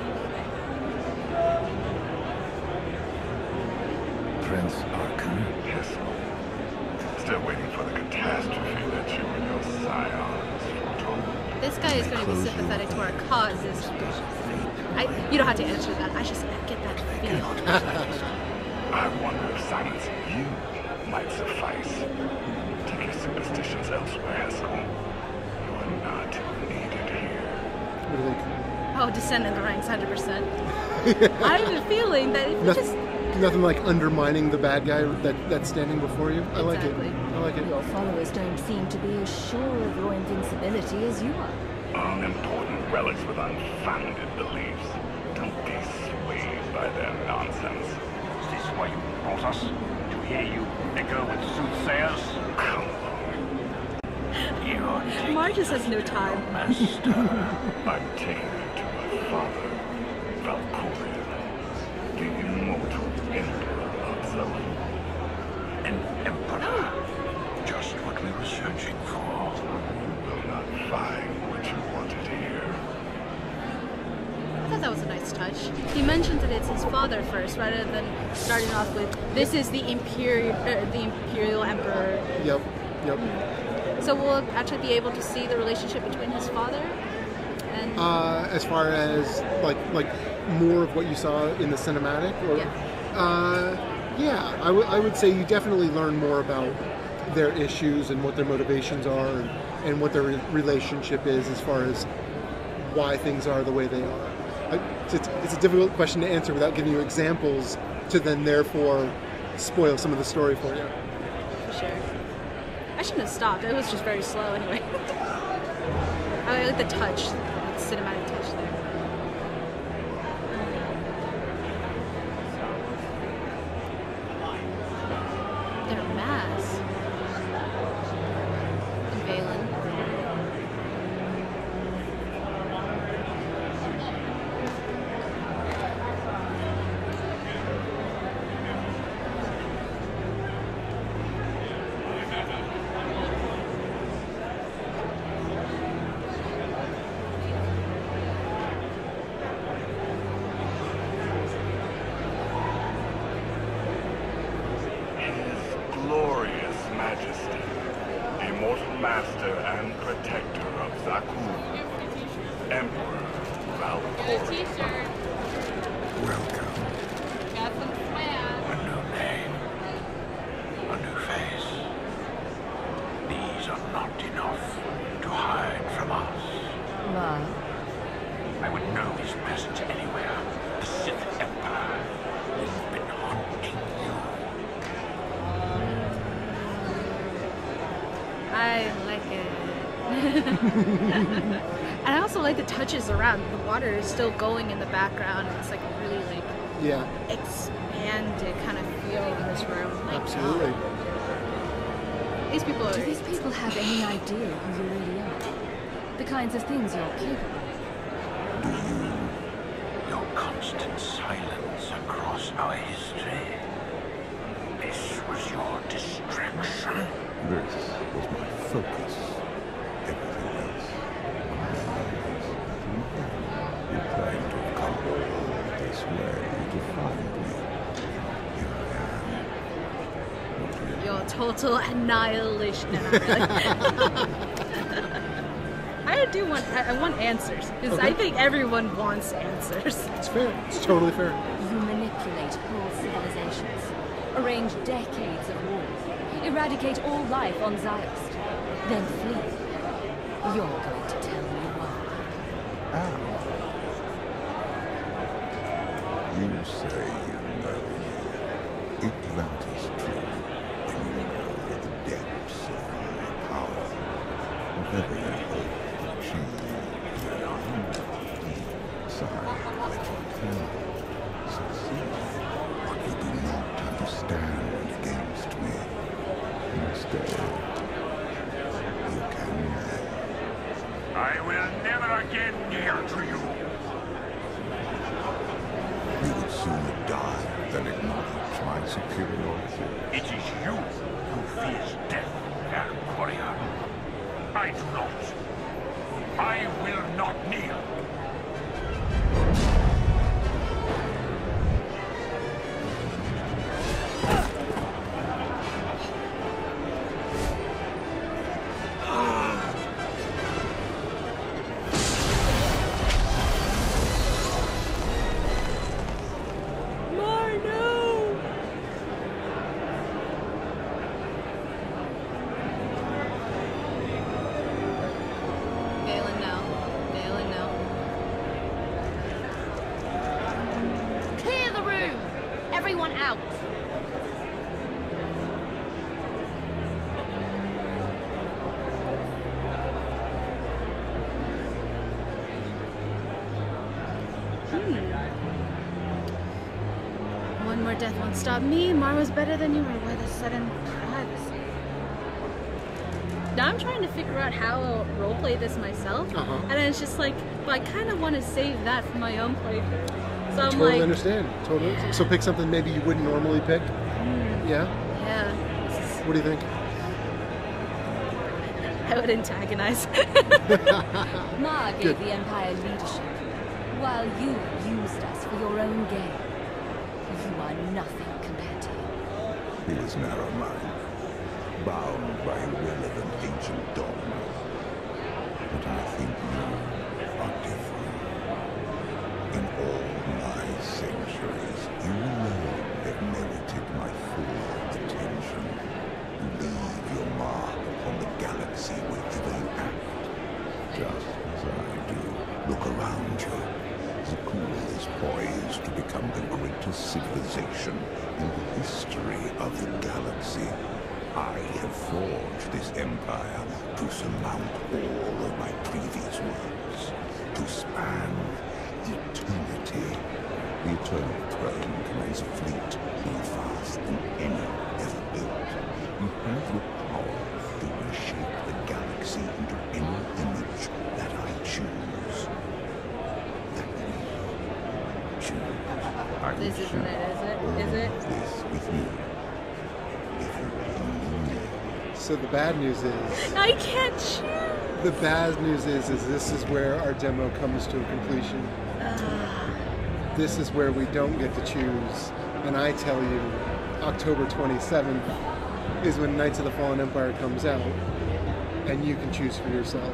Prince Arkan? Yes. Still waiting for the catastrophe that you and your scions foretold. This guy is going to be sympathetic to our cause, isn't he? I, you don't have to answer that. I just get that feel. I wonder if silencing you might suffice. Take your superstitions elsewhere, Haskell. You are not needed here. What do they? Oh, descend in the ranks, one hundred percent. I have a feeling that if we Nothing, just... nothing like undermining the bad guy that, that's standing before you. I like Exactly. it. I like it. Your followers don't seem to be as sure of your invincibility as you are. Um, relics with unfounded beliefs. Don't be swayed by their nonsense. Is this why you brought us? To hear you echo with soothsayers? Come on. You're taking Marcus has no us to time. your Master. I'm taking you to my father, Valkyria, the immortal Emperor of Zone. An emperor. Just what we were searching for. You will not find what you wanted here. I thought that was a nice touch. He mentioned that it's his father first, rather than starting off with, this is the imperial, uh, the imperial emperor. Yep, yep. So we'll actually be able to see the relationship between his father and... Uh, as far as like like more of what you saw in the cinematic, or Yeah. uh, yeah, I would I would say you definitely learn more about their issues and what their motivations are, and, and what their re- relationship is as far as why things are the way they are. I, it's, it's a difficult question to answer without giving you examples to then therefore spoil some of the story for you. For sure. I shouldn't have stopped. It was just very slow anyway. I like the touch, the cinematic touch there. Their mass. And Valen. His glorious majesty, immortal master and protector of Zaku, Emperor Valkyria. Welcome. A new name. A new face. These are not enough to hide from us. Well, I would know his presence anywhere. The Sith Empire. He's been haunting you. I like it. And I also like the touches around. The water is still going in the background, and it's like a really like Yeah, expanded kind of feel in this room. Like, absolutely. these people are. do these people have any idea who you really are? The kinds of things you're capable of? Do you? Your constant silence across our history. This was your distraction. This was my focus. Everything else. You claim to have come all this way to find me. Here I am. What do you Your total annihilation. No, not really. I do want. I I want answers because I Okay. think everyone wants answers. It's fair. It's totally fair. You manipulate whole civilizations, arrange decades of war, eradicate all life on Ziost, then flee. You're going to tell me why. Ah. You say you know me. If that is true, then you know the depths of my power. Whatever you hope to achieve, then I will. Sire, let you fail. Succeed. But you do not understand against me. Instead, you can live. I will never again kneel to you. You would sooner die than acknowledge my superiority. It is you who fears death, Valkyria. I do not. I will not kneel. Valen, no. Valen, no. Clear the room! Everyone out! One more death won't stop me. Marwa's better than you, or why the sudden privacy? Now I'm trying to figure out how I'll roleplay this myself, Uh-huh. and it's just like, well, I kind of want to save that for my own playthrough. So I'm Totally like, understand. Totally. So pick something maybe you wouldn't normally pick. Yeah. yeah, What do you think? I would antagonize. Ma gave Good. the Empire leadership, while you used us for your own gain. You are nothing compared to him. He is narrow-minded, bound by irrelevant ancient dogma. But I think you are different. In all my centuries, you alone have merited my full attention. Leave your mark upon the galaxy wherever you act. Just as I do. Look around you. Zakul is poised to become the greatest civilization in the history of the galaxy. I have forged this empire to surmount all of my previous works, to span eternity. The Eternal Throne commands a fleet more fast than any ever built. You have the power to reshape the galaxy into any image that I choose. That we choose. I will This isn't share it, is it? all Is it? of this with you. If you only So the bad news is, I can't choose. the bad news is, is this is where our demo comes to a completion. This is where we don't get to choose. And I tell you, October twenty-seventh is when Knights of the Fallen Empire comes out, and you can choose for yourself.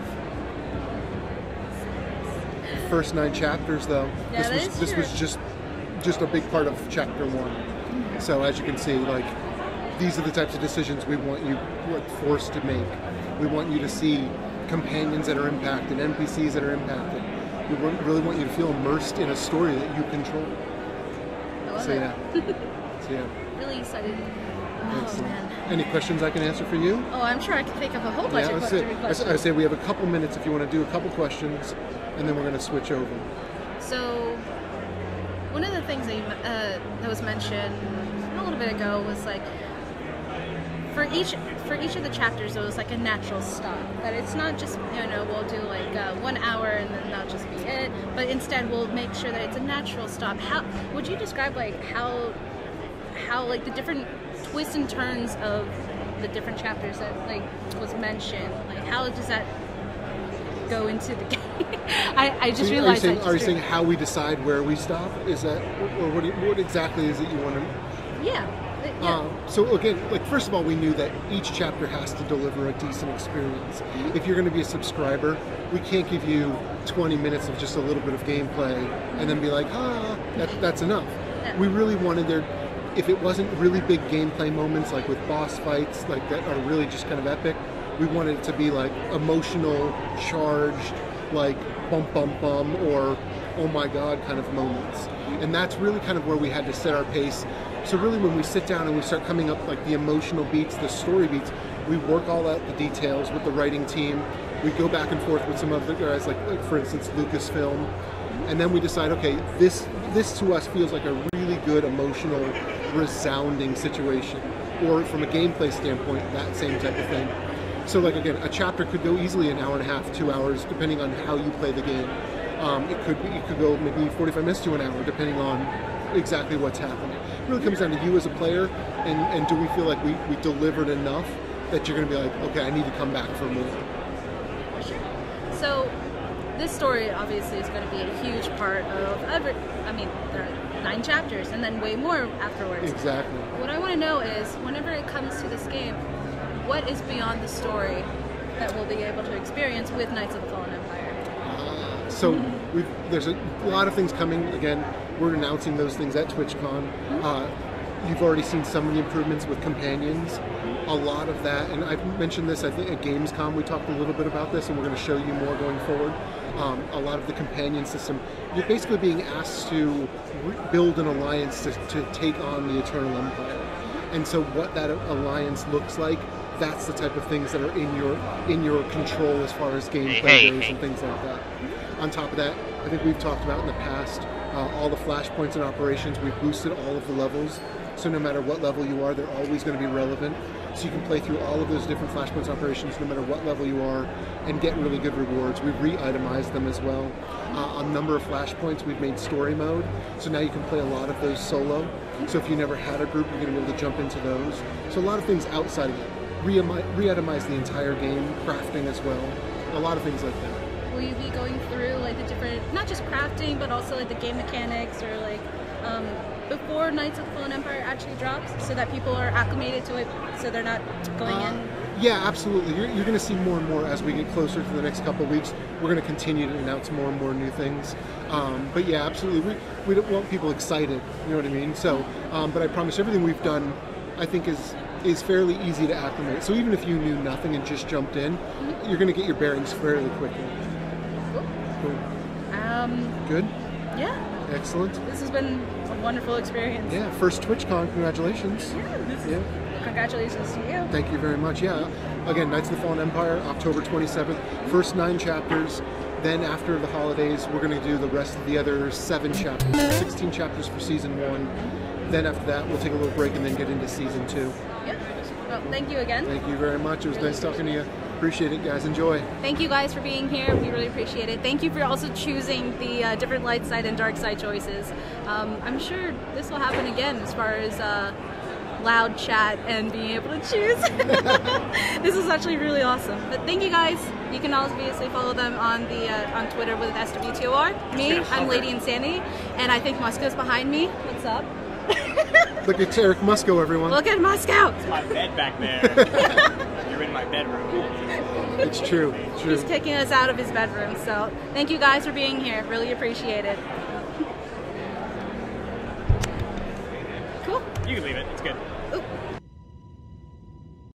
First nine chapters, though, Yeah, this that was is this true. was just just a big part of chapter one. So as you can see, like these are the types of decisions we want you like forced to make. We want you to see companions that are impacted, N P Cs that are impacted. We wa- really want you to feel immersed in a story that you control. I love So it. yeah, so yeah. Really excited. Oh Excellent. man. Any questions I can answer for you? Oh, I'm sure I can think of a whole bunch Yeah, I of would que- say, I questions. s- I would say we have a couple minutes if you want to do a couple questions, and then we're going to switch over. So, one of the things that, you, uh, that was mentioned a little bit ago was like, for each for each of the chapters, it was like a natural stop. That it's not just, you know, we'll do like uh, one hour and then that'll just be it. But instead, we'll make sure that it's a natural stop. How would you describe like how how like the different twists and turns of the different chapters that like was mentioned? Like how does that go into the game? I, I just So you- realized Are you, saying, I just are you re- saying how we decide where we stop? Is that, or what, do you, what exactly is it you want to? yeah. yeah. Um, so again, like first of all, we knew that each chapter has to deliver a decent experience. If you're going to be a subscriber, we can't give you twenty minutes of just a little bit of gameplay and then be like, ah, that, that's enough. Yeah. We really wanted there, if it wasn't really big gameplay moments like with boss fights, like that are really just kind of epic, we wanted it to be like emotional, charged, like bum bum bum or oh my god kind of moments. And that's really kind of where we had to set our pace. So really when we sit down and we start coming up like the emotional beats, the story beats, we work all out the details with the writing team. We go back and forth with some other guys, like, like for instance Lucasfilm, and then we decide, okay, this this to us feels like a really good emotional, resounding situation. Or from a gameplay standpoint, that same type of thing. So like again, a chapter could go easily an hour and a half, two hours, depending on how you play the game. Um, it could be, it could go maybe forty-five minutes to an hour, depending on exactly what's happening. It really comes down to you as a player, and, and do we feel like we, we delivered enough that you're going to be like, okay, I need to come back for more. So, this story obviously is going to be a huge part of every. I mean, there are nine chapters, and then way more afterwards. Exactly. What I want to know is, whenever it comes to this game, what is beyond the story that we'll be able to experience with Knights of the Fallen Empire? Uh, so we've, there's a lot of things coming. Again, we're announcing those things at TwitchCon. Uh, you've already seen some of the improvements with companions. A lot of that, and I've mentioned this, I think at Gamescom we talked a little bit about this, and we're going to show you more going forward. Um, a lot of the companion system, you're basically being asked to re- build an alliance to, to take on the Eternal Empire. And so what that alliance looks like, that's the type of things that are in your in your control as far as gameplay Hey, hey, goes hey. and things like that. On top of that, I think we've talked about in the past, uh, all the flashpoints and operations. We've boosted all of the levels, so no matter what level you are, they're always going to be relevant. So you can play through all of those different flashpoints operations no matter what level you are and get really good rewards. We've re-itemized them as well. Uh, a number of flashpoints, we've made story mode, so now you can play a lot of those solo. So if you never had a group, you're going to be able to jump into those. So a lot of things outside of it. Re-itemize the entire game, crafting as well. A lot of things like that. Will you be going through like the different, not just crafting, but also like the game mechanics or like um, before Knights of the Fallen Empire actually drops, so that people are acclimated to it, so they're not going uh, in? Yeah, absolutely. You're, you're going to see more and more as we get closer to the next couple of weeks. We're going to continue to announce more and more new things. Um, but yeah, absolutely. We, we don't want people excited, you know what I mean? So, um, but I promise everything we've done, I think is is fairly easy to acclimate. So even if you knew nothing and just jumped in, mm-hmm. you're going to get your bearings fairly quickly. Cool. Cool. Um, Good? Yeah. Excellent. This has been a wonderful experience. Yeah, first TwitchCon, congratulations. Yeah, this is, yeah. Congratulations to you. Thank you very much. Yeah, again, Knights of the Fallen Empire, October twenty-seventh, first nine chapters. Then after the holidays, we're going to do the rest of the other seven chapters, sixteen chapters for season one. Then after that, we'll take a little break and then get into season two. Yeah. Well, thank you again. Thank you very much. It was really nice talking to you. Appreciate it, guys. Enjoy. Thank you guys for being here. We really appreciate it. Thank you for also choosing the uh, different light side and dark side choices. Um, I'm sure this will happen again as far as uh, loud chat and being able to choose. This is actually really awesome. But thank you guys. You can obviously follow them on the uh, on Twitter with S W T O R. Me, I'm Lady Insanity, and I think Musko's behind me. What's up? Look at Eric Musko, everyone. Look at Musko. It's my bed back there. You're in my bedroom. It's true. It's true. He's kicking us out of his bedroom. So thank you guys for being here. Really appreciate it. You can leave it. It's good.